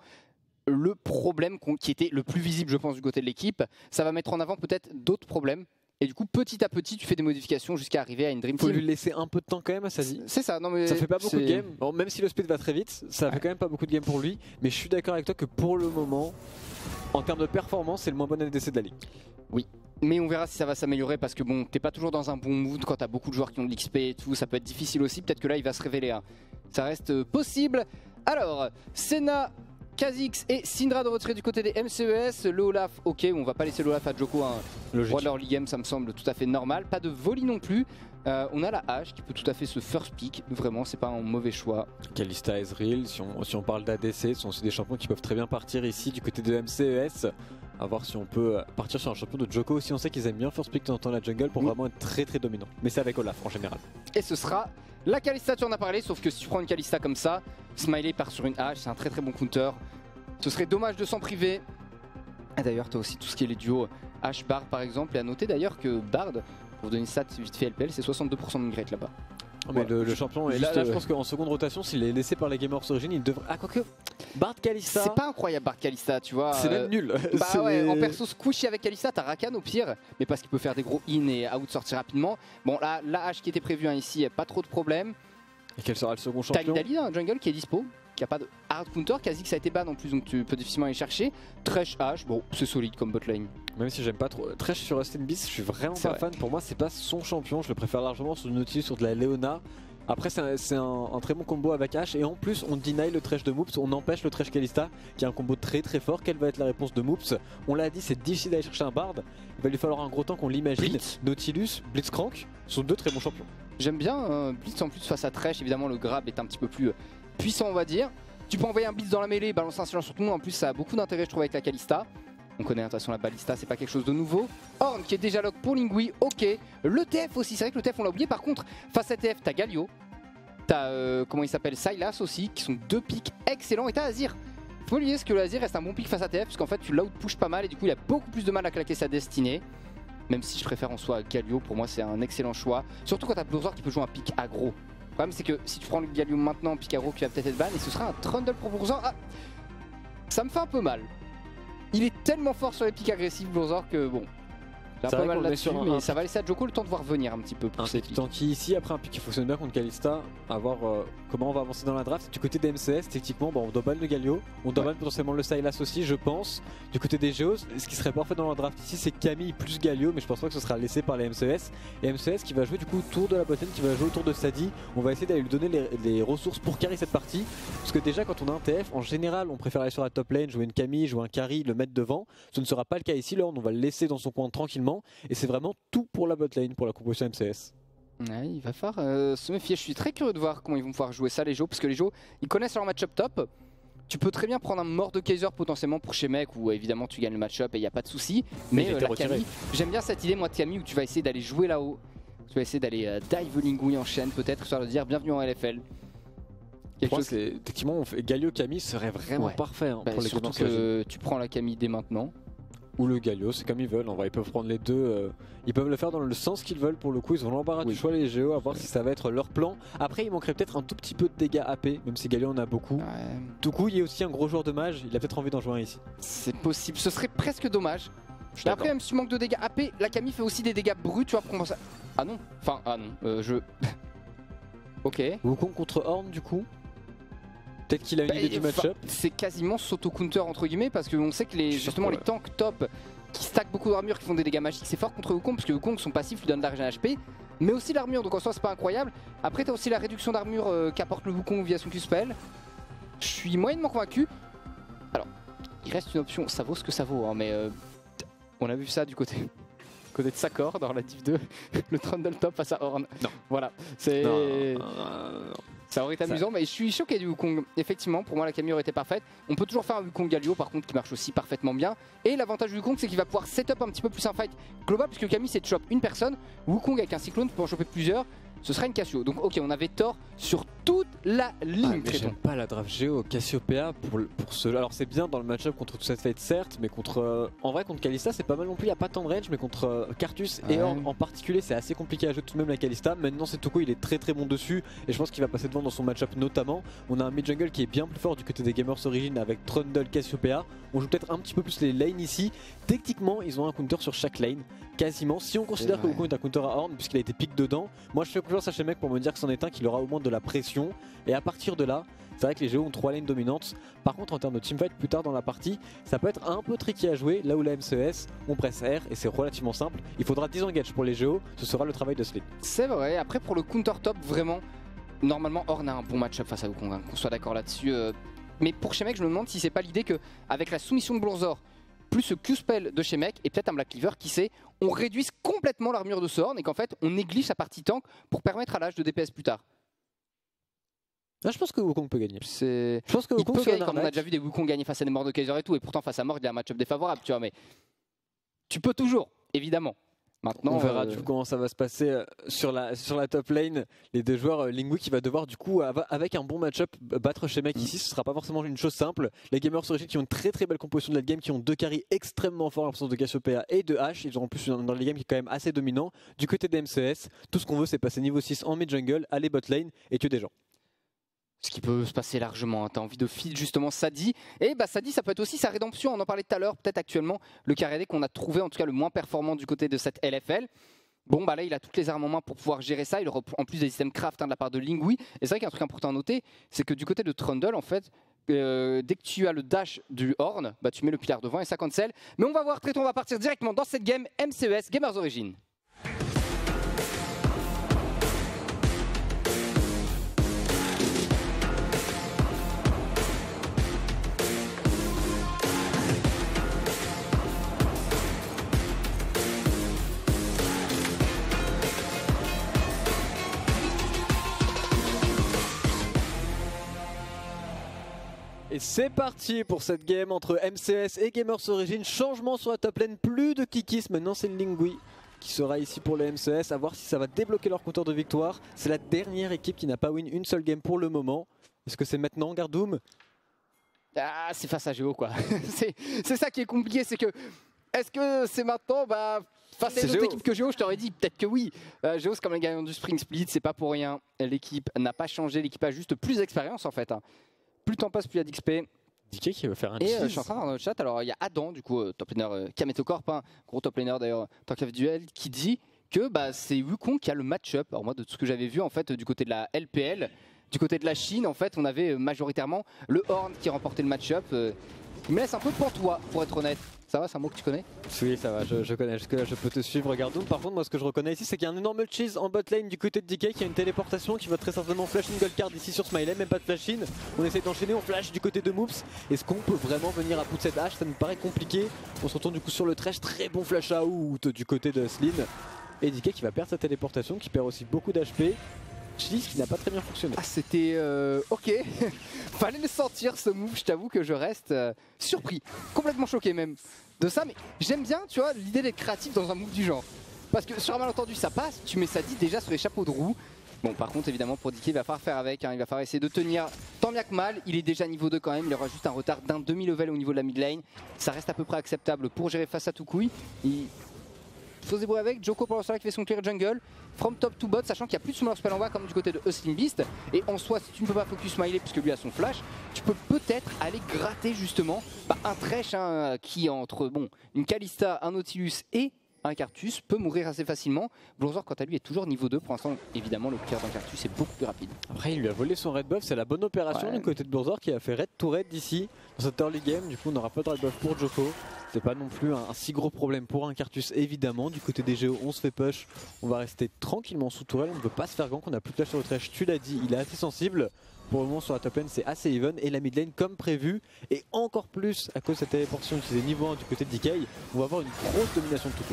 le problème qui était le plus visible, je pense, du côté de l'équipe, ça va mettre en avant peut-être d'autres problèmes. Et du coup, petit à petit, tu fais des modifications jusqu'à arriver à une Dream Team. Faut lui laisser un peu de temps quand même à Sazi. C'est ça, non mais ça fait pas beaucoup de games. Bon, même si le speed va très vite, ça fait quand même pas beaucoup de games pour lui. Mais je suis d'accord avec toi que pour le moment, en termes de performance, c'est le moins bon ADC de la ligue. Oui. Mais on verra si ça va s'améliorer parce que bon, t'es pas toujours dans un bon mood quand t'as beaucoup de joueurs qui ont de l'XP et tout, ça peut être difficile aussi, peut-être que là il va se révéler. Ça reste possible. Alors, Senna, Kha'Zix et Syndra de retrait du côté des MCES. Le Olaf, ok, on va pas laisser le Olaf à Djoko, hein. Roi de l'early game, ça me semble tout à fait normal. Pas de volley non plus. On a la hache qui peut tout à fait se first pick, vraiment c'est pas un mauvais choix. Kalista, Ezreal, si on parle d'ADC, ce sont aussi des champions qui peuvent très bien partir ici du côté de MCES. A voir si on peut partir sur un champion de Djoko aussi. On sait qu'ils aiment bien first pick dans la jungle pour vraiment être très très dominant. Mais c'est avec Olaf en général. Et ce sera la Kalista, tu en as parlé, sauf que si tu prends une Kalista comme ça, Smiley part sur une hache, c'est un très très bon counter. Ce serait dommage de s'en priver. Et d'ailleurs, tu as aussi tout ce qui est les duos H-Bard par exemple. Et à noter d'ailleurs que Bard, pour vous donner une stat vite fait LPL, c'est 62% de win rate là-bas. Mais le champion, et là je pense qu'en seconde rotation, s'il est laissé par les Gamers Origin, il devrait. Ah, quoique, Bard Kalista. C'est pas incroyable, Bard Kalista, tu vois. C'est même nul. Bah ouais, en perso squishy avec Kalista, t'as Rakan au pire, mais parce qu'il peut faire des gros in et out sortir rapidement. Bon, là, la hache qui était prévue ici, pas trop de problème. Et quel sera le second champion? T'as Nidalee dans la jungle qui est dispo, qui a pas de hard counter. Kha'Zix a été ban en plus, donc tu peux difficilement aller chercher. Thresh H, bon, c'est solide comme bot lane. Même si j'aime pas trop. Thresh sur Austin Beast, je suis vraiment pas fan. Pour moi, c'est pas son champion. Je le préfère largement sur Nautilus, sur de la Leona. Après, c'est un très bon combo avec H. Et en plus, on deny le Thresh de Moops. On empêche le Thresh Kalista, qui est un combo très très fort. Quelle va être la réponse de Moops? On l'a dit, c'est difficile d'aller chercher un Bard. Il va lui falloir un gros temps qu'on l'imagine. Nautilus, Blitzcrank sont deux très bons champions. J'aime bien Blitz en plus face à Thresh. Évidemment, le grab est un petit peu plus puissant, on va dire. Tu peux envoyer un Blitz dans la mêlée, balancer un silence sur tout le monde. En plus, ça a beaucoup d'intérêt, je trouve, avec la Kalista. On connaît de toute façon la Ballista, c'est pas quelque chose de nouveau. Horn qui est déjà lock pour Lingui, ok. Le TF aussi, c'est vrai que le TF on l'a oublié. Par contre, face à TF, t'as Galio. T'as, comment il s'appelle, Sylas aussi, qui sont deux pics excellents. Et t'as Azir. Faut oublier ce que le Azir reste un bon pic face à TF, parce qu'en fait, tu l'outpush pas mal et du coup, il a beaucoup plus de mal à claquer sa destinée. Même si je préfère en soi Galio, pour moi, c'est un excellent choix. Surtout quand t'as Blazor qui peut jouer un pic aggro. Le problème, c'est que si tu prends le Galio maintenant, pic aggro, qui va peut-être être ban, et ce sera un Trundle pour Blazor. Ah, ça me fait un peu mal. Il est tellement fort sur les pics agressifs, Blazor, que bon. J'ai un peu mal là-dessus, mais ça va laisser à Djoko le temps de voir venir un petit peu pour cette tanky ici, après un pick qui fonctionne bien contre Kalista, à voir comment on va avancer dans la draft. Du côté des MCS, techniquement, bon, on doit ban le Galio, on doit ban potentiellement le Sylas aussi, je pense. Du côté des Geos, ce qui serait parfait dans la draft ici, c'est Camille plus Galio, mais je pense pas que ce sera laissé par les MCS. Et MCS qui va jouer du coup autour de la botlane, qui va jouer autour de Sadi. On va essayer d'aller lui donner les ressources pour carry cette partie. Parce que déjà, quand on a un TF, en général, on préfère aller sur la top lane, jouer une Camille, jouer un carry, le mettre devant. Ce ne sera pas le cas ici, là, on va le laisser dans son coin tranquillement. Et c'est vraiment tout pour la botlane, pour la composition MCS. Ouais, il va falloir se méfier. Je suis très curieux de voir comment ils vont pouvoir jouer ça, les Géos, parce que les Géos, ils connaissent leur match-up top. Tu peux très bien prendre un mort de Kaiser potentiellement pour Shemek, où évidemment tu gagnes le match-up et il n'y a pas de souci. Mais la Camille, j'aime bien cette idée, moi, de Camille, où tu vas essayer d'aller jouer là-haut. Tu vas essayer d'aller dive Lingui en chaîne, peut-être, histoire de dire bienvenue en LFL. Effectivement, Galio Camille serait vraiment parfait hein, pour les surtout que tu prends la Camille dès maintenant. ou le Galio, c'est comme ils veulent. En vrai, ils peuvent prendre les deux. Ils peuvent le faire dans le sens qu'ils veulent pour le coup. Ils ont l'embarras du choix, les Géos, à voir si ça va être leur plan. Après, il manquerait peut-être un tout petit peu de dégâts AP, même si Galio en a beaucoup. Ouais. Du coup, il y a aussi un gros joueur de mage. Il a peut-être envie d'en jouer un ici. C'est possible, ce serait presque dommage. Je suis Et après, d'accord. même si tu manques de dégâts AP, la Camille fait aussi des dégâts bruts, tu vois, pour commencer. Ah non, enfin, ah non, je. Ok. Wukong contre Horn, du coup. Peut-être qu'il a une idée du match-up. C'est quasiment s'auto-counter entre guillemets, parce qu'on sait que justement les tanks top qui stackent beaucoup d'armure, qui font des dégâts magiques, c'est fort contre Wukong, parce que Wukong, son passif lui donne de la régène HP, mais aussi l'armure, donc en soi c'est pas incroyable. Après, t'as aussi la réduction d'armure qu'apporte le Wukong via son Q-spell. Je suis moyennement convaincu. Alors, il reste une option, ça vaut ce que ça vaut, hein, mais on a vu ça du côté de Sakor dans la Div 2, le Trundle top face à Horn. Non. Voilà, c'est. Non. Ça aurait été amusant, mais je suis choqué du Wukong. Effectivement, pour moi, la Camille aurait été parfaite. On peut toujours faire un Wukong Galio, par contre, qui marche aussi parfaitement bien. Et l'avantage du Wukong, c'est qu'il va pouvoir setup un petit peu plus un fight global, puisque Camille, c'est de chope une personne. Wukong avec un cyclone peut en choper plusieurs. Ce sera une Cassio. Donc, ok, on avait tort sur toute la ligne. Mais j'aime pas la draft Géo Cassiopeia pour ce. Alors c'est bien dans le match-up contre tout cette fate certes, mais contre en vrai contre Kalista c'est pas mal non plus. Il y a pas tant de range, mais contre Cartus et Horn en particulier c'est assez compliqué à jouer tout de même la Kalista. Maintenant c'est Toko, il est très très bon dessus et je pense qu'il va passer devant dans son match-up notamment. On a un mid jungle qui est bien plus fort du côté des Gamers Origin avec Trundle, Cassiopeia. On joue peut-être un petit peu plus les lanes ici. Techniquement ils ont un counter sur chaque lane quasiment. Si on considère que Wukong est un counter à Horn puisqu'il a été pick dedans, moi je fais confiance à chez mec pour me dire que c'en est un qu'il aura au moins de la pression. Et à partir de là, c'est vrai que les Géos ont 3 lanes dominantes. Par contre, en termes de teamfight, plus tard dans la partie, ça peut être un peu tricky à jouer. Là où la MCES, on presse R et c'est relativement simple. Il faudra 10 engage pour les Géos, ce sera le travail de Slid. C'est vrai, après pour le counter top, vraiment, normalement Horn a un bon match-up face à Wukong, hein, qu'on soit d'accord là-dessus. Mais pour Shemek, je me demande si c'est pas l'idée qu'avec la soumission de Blonzor, plus ce Q-spell de Shemek et peut-être un Black Cleaver, qui sait, on réduise complètement l'armure de ce Horn et qu'en fait on néglige sa partie tank pour permettre à l'âge de DPS plus tard. Là, je pense que Wukong peut gagner. Je pense que il Wukong peut sur gagner, un comme on a arnaque. déjà vu des Wukong gagner face à des Mordekaiser et tout, et pourtant face à Mord il a un match-up défavorable, tu vois, mais tu peux toujours, évidemment. Maintenant, On verra du coup comment ça va se passer sur la top lane. Les deux joueurs, Lingui qui va devoir du coup avec un bon match-up battre Shemek ici. Ce sera pas forcément une chose simple. Les Gamers Origin qui ont une très très belle composition de late game, qui ont deux carries extrêmement forts en l'absence de Cassiopeia et de H. Ils auront en plus dans les games qui est quand même assez dominant. Du côté des MCS, tout ce qu'on veut c'est passer niveau 6 en mid jungle, aller bot lane et tuer des gens. Ce qui peut se passer largement, hein. T'as envie de feed justement Sadi, et bah Sadi ça peut être aussi sa rédemption, on en parlait tout à l'heure, peut-être actuellement le carré D qu'on a trouvé en tout cas le moins performant du côté de cette LFL. Bon bah là il a toutes les armes en main pour pouvoir gérer ça, il aura en plus des systèmes craft, hein, de la part de Lingui, et c'est vrai qu'il y a un truc important à noter, c'est que du côté de Trundle en fait, dès que tu as le dash du Horn, bah tu mets le pilar devant et ça cancel, mais on va voir très tôt, on va partir directement dans cette game MCES Gamers Origin. Et c'est parti pour cette game entre MCS et Gamers Origin. Changement sur la top lane, plus de Kikis. Maintenant c'est Lingui qui sera ici pour les MCS. À voir si ça va débloquer leur compteur de victoire. C'est la dernière équipe qui n'a pas win une seule game pour le moment. Est-ce que c'est maintenant, Gardoum? Ah, c'est face à Géo quoi. c'est ça qui est compliqué, c'est que est-ce que c'est maintenant bah face à une autre équipe que Géo, je t'aurais dit peut-être que oui. Géo c'est comme les gagnants du Spring Split, c'est pas pour rien. L'équipe n'a pas changé, l'équipe a juste plus d'expérience en fait, hein. Plus le temps passe, plus il y a d'XP. DK qui va faire un Et cheese. je suis en train de voir dans le chat, alors il y a Adam, du coup, top laner Kameto Corp, hein, gros top laner d'ailleurs, tant qu'il y avait duel, qui dit que bah, c'est Wukong qui a le match-up. Alors moi, de tout ce que j'avais vu en fait du côté de la LPL, du côté de la Chine, en fait, on avait majoritairement le Horn qui remportait le match-up. Il me laisse un peu pantois, pour être honnête. Ça va, c'est un mot que tu connais? Oui, ça va, je connais. Jusque-là, je peux te suivre, Gardoum. Par contre, moi, ce que je reconnais ici, c'est qu'il y a un énorme cheese en bot lane du côté de DK qui a une téléportation qui va très certainement flash une gold card ici sur Smiley, même pas de flash in. On essaie d'enchaîner, on flash du côté de Moops. Est-ce qu'on peut vraiment venir à bout de cette hache? Ça me paraît compliqué. On se retourne du coup sur le trash, très bon flash out du côté de Slin. Et DK qui va perdre sa téléportation, qui perd aussi beaucoup d'HP. Cheese qui n'a pas très bien fonctionné. Ah, c'était ok. Fallait le sentir ce move, je t'avoue que je reste surpris, complètement choqué même de ça, mais j'aime bien, tu vois, l'idée d'être créatif dans un move du genre. Parce que sur un malentendu ça passe, tu mets Sadi déjà sur les chapeaux de roue, Bon, par contre, évidemment, pour DK, il va falloir faire avec. Hein. Il va falloir essayer de tenir tant bien que mal. Il est déjà niveau 2 quand même. Il aura juste un retard d'un demi-level au niveau de la mid lane. Ça reste à peu près acceptable pour gérer face à Toucouille. Il faut se débrouiller avec. Joko pour l'instant qui fait son clear jungle. From top to bot, sachant qu'il n'y a plus de summoner spell en bas comme du côté de Hustling Beast. Et en soi, si tu ne peux pas focus Smiley puisque lui a son flash, tu peux peut-être aller gratter justement un Thresh hein, qui entre une Kalista, un Nautilus et un Cartus peut mourir assez facilement. Blazor quant à lui est toujours niveau 2 pour l'instant. Évidemment le clear d'un Cartus est beaucoup plus rapide. Après il lui a volé son red buff, c'est la bonne opération du côté de Blazor qui a fait red to red d'ici dans cette early game. Du coup on n'aura pas de red buff pour Joko. C'est pas non plus un si gros problème pour un Cartus évidemment. Du côté des Géos on se fait push, on va rester tranquillement sous tourelle, on ne veut pas se faire gank, on n'a plus de flash sur le trash, tu l'as dit, il est assez sensible. Pour le moment sur la top lane c'est assez even et la mid lane comme prévu et encore plus à cause de cette téléportation utilisée niveau 1 du côté de DK, on va avoir une grosse domination de Toucouille.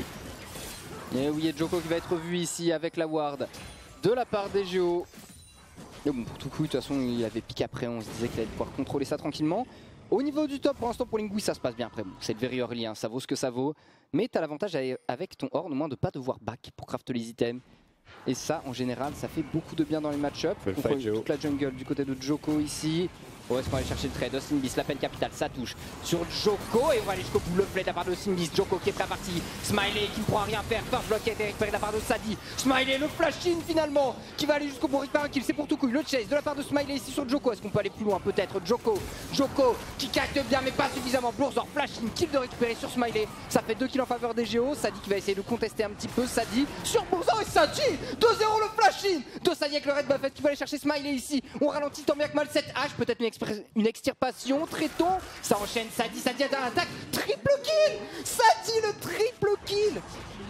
Et oui, et Joko qui va être vu ici avec la ward de la part des Géos. Mais bon, pour Toucouille, de toute façon, il avait piqué après, on se disait qu'il allait pouvoir contrôler ça tranquillement. Au niveau du top, pour l'instant, pour Lingui, ça se passe bien. Après, bon, c'est le very early, hein, ça vaut ce que ça vaut. Mais tu as l'avantage avec ton Horn, au moins, de ne pas devoir back pour craft les items. Et ça, en général, ça fait beaucoup de bien dans les match-up. Toute la jungle du côté de Joko ici. Ouais, on va aller chercher le trade. Hustling Beast, la peine capitale, ça touche sur Joko. Et on va aller jusqu'au bout. Le play de la part de Hustling Beast. Joko qui est la partie. Smiley qui ne pourra rien faire. First block qui a été récupéré de la part de Sadi. Smiley, le flash-in finalement, qui va aller jusqu'au bout. Récupérer un kill. C'est pour Toucouille. Le chase de la part de Smiley ici sur Joko. Est-ce qu'on peut aller plus loin peut-être? Joko qui cacte bien, mais pas suffisamment. Blazor, flash-in, kill de récupérer sur Smiley. Ça fait 2 kills en faveur des Géos. Sadi qui va essayer de contester un petit peu. Sadi sur Blazor et Sadi 2-0 le flash-in de Sadi avec le red buff qui va aller chercher Smiley ici. On ralentit tant bien que mal cette hache. Peut-être une extirpation. Traitons, ça enchaîne. Sadi a dans l'attaque. Triple kill. Sadi le triple kill.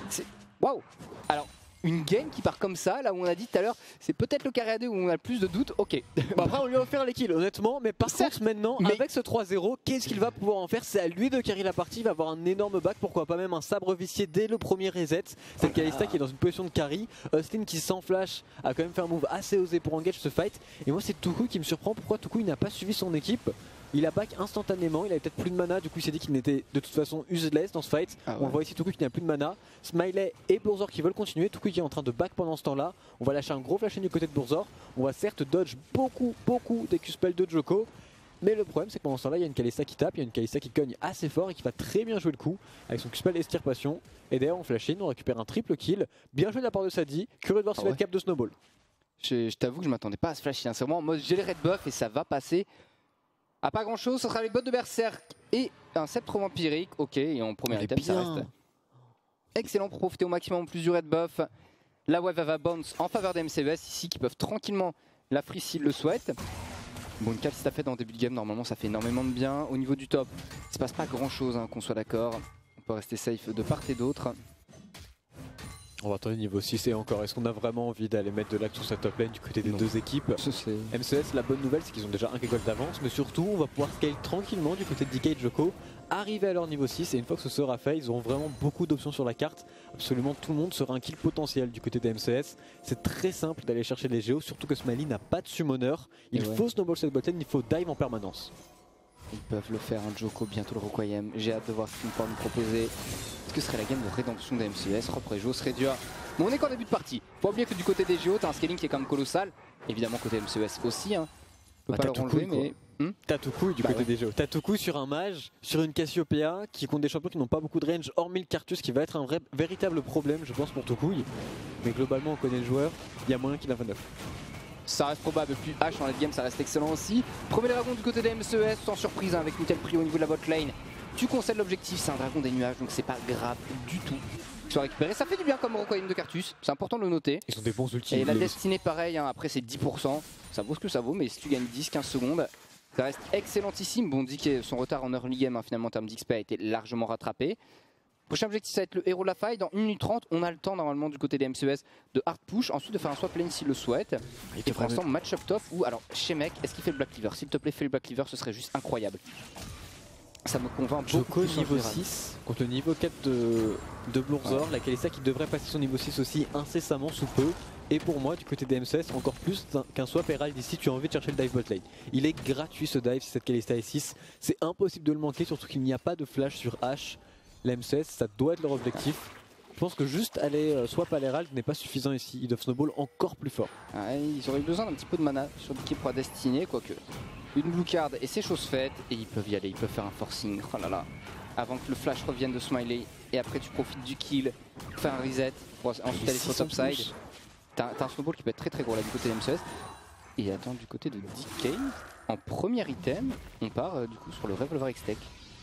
Waouh. Alors, une game qui part comme ça, là où on a dit tout à l'heure, c'est peut-être le carré AD où on a le plus de doutes. Ok. Après on lui a offert les kills honnêtement, mais par contre maintenant avec ce 3-0, qu'est-ce qu'il va pouvoir en faire? C'est à lui de carry la partie, il va avoir un énorme back, pourquoi pas même un sabre vicié dès le premier reset. C'est Kalista qui est dans une position de carry, Austin qui sans flash a quand même fait un move assez osé pour engage ce fight. Et moi c'est Toucouille qui me surprend, pourquoi Toucouille n'a pas suivi son équipe? Il a back instantanément, il avait peut-être plus de mana, du coup il s'est dit qu'il n'était de toute façon useless dans ce fight. On voit ici Toucouille qui n'a plus de mana, Smiley et Blazor qui veulent continuer, Toucouille qui est en train de back pendant ce temps-là. On va lâcher un gros flash du côté de Blazor, on va certes dodge beaucoup des Q-spells de Joko. Mais le problème c'est que pendant ce temps-là il y a une Kalista qui tape, il y a une Kalista qui cogne assez fort et qui va très bien jouer le coup avec son Q-spell Extirpation. Et d'ailleurs on flash in, on récupère un triple kill, bien joué de la part de Sadi, curieux de voir si va être cap de Snowball. Je t'avoue que je m'attendais pas à ce flash in, c'est vraiment en mode j'ai les red buff et ça va passer. Ah, pas grand chose, ce sera avec bottes de berserk et un sceptre vampirique. Ok, et en premier item ça reste excellent pour profiter au maximum en plus du red buff. La wave va bounce en faveur des MCES ici qui peuvent tranquillement la free s'ils le souhaitent. Bon, une Kalista fait dans le début de game, normalement ça fait énormément de bien. Au niveau du top, il se passe pas grand chose, hein, qu'on soit d'accord. On peut rester safe de part et d'autre. On va attendre niveau 6 et encore, est-ce qu'on a vraiment envie d'aller mettre de l'acte sur cette top lane du côté des deux équipes? MCS, la bonne nouvelle c'est qu'ils ont déjà un gold d'avance, mais surtout on va pouvoir scale tranquillement du côté de DK et Joko, arriver à leur niveau 6 et une fois que ce sera fait, ils auront vraiment beaucoup d'options sur la carte. Absolument tout le monde sera un kill potentiel du côté des MCS. C'est très simple d'aller chercher les Géos, surtout que Smiley n'a pas de summoner. Il faut snowball cette bot lane, il faut dive en permanence. Ils peuvent le faire, un Joko, bientôt le Requiem. J'ai hâte de voir ce qu'ils vont nous proposer. Est-ce que ce serait la game de rédemption des MCS? Rob Rejo serait dur. Mais on est qu'en début de partie. Faut pas oublier que du côté des Géos, t'as un scaling qui est quand même colossal. Évidemment, côté MCS aussi. Hein. On peut pas le enlever, mais. T'as Toucouille du côté des Géos. T'as Toucouille sur un mage, sur une Cassiopeia qui compte des champions qui n'ont pas beaucoup de range, hormis le Cartus qui va être un véritable problème, je pense, pour Toucouille. Mais globalement, on connaît le joueur, il y a moyen qu'il a 29. Ça reste probable, puis H en late game ça reste excellent aussi. Premier dragon du côté des MCES, sans surprise hein, avec une telle prio au niveau de la bot lane. Tu concèdes l'objectif, c'est un dragon des nuages donc c'est pas grave du tout. Tu vas récupérer, ça fait du bien comme Requiem de Cartus, c'est important de le noter. Ils sont des bons ultimes. Et la destinée pareil, hein, après c'est 10%, ça vaut ce que ça vaut, mais si tu gagnes 10-15 secondes, ça reste excellentissime. Bon, on dit que son retard en early game hein, finalement en termes d'XP a été largement rattrapé. Prochain objectif ça va être le héros de la faille, dans 1 minute 30 on a le temps normalement du côté des MCES de hard push, ensuite de faire un swap lane s'il le souhaite. Et pour l'instant match up top ou alors chez Mec, est-ce qu'il fait le Black Cleaver? S'il te plaît fais le Black Cleaver, ce serait juste incroyable. Ça me convainc beaucoup. Joko niveau 6 contre le niveau 4 de Blazor, la Kalista qui devrait passer son niveau 6 aussi incessamment sous peu. Et pour moi du côté des MCS encore plus qu'un swap Herald ici, tu as envie de chercher le dive bot lane. Il est gratuit ce dive si cette Kalista est 6, c'est impossible de le manquer surtout qu'il n'y a pas de flash sur H. La MCS, ça doit être leur objectif. Je pense que juste aller swap à l'Herald n'est pas suffisant ici. Ils doivent snowball encore plus fort. Ouais, ils auraient eu besoin d'un petit peu de mana sur Dicky pour la destinée, quoique. Une blue card et c'est chose faite, et ils peuvent y aller, ils peuvent faire un forcing, oh là là. Avant que le flash revienne de Smiley, et après tu profites du kill, faire un reset, pour ensuite aller sur topside. T'as un snowball qui peut être très gros là du côté de MCS. Et attends, du côté de DK, en premier item, on part du coup sur le Revolver X-Tech.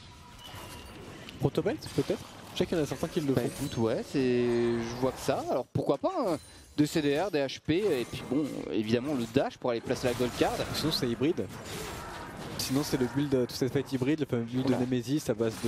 Protobelt peut-être? Je sais qu'il y en a certains qui le font. Écoute, ouais, je vois que ça. Alors pourquoi pas hein, de CDR, des HP, et puis bon, évidemment le dash pour aller placer la gold card. Sinon c'est hybride. Sinon c'est le build, tout cette fight hybride, le fameux build de Nemesis à base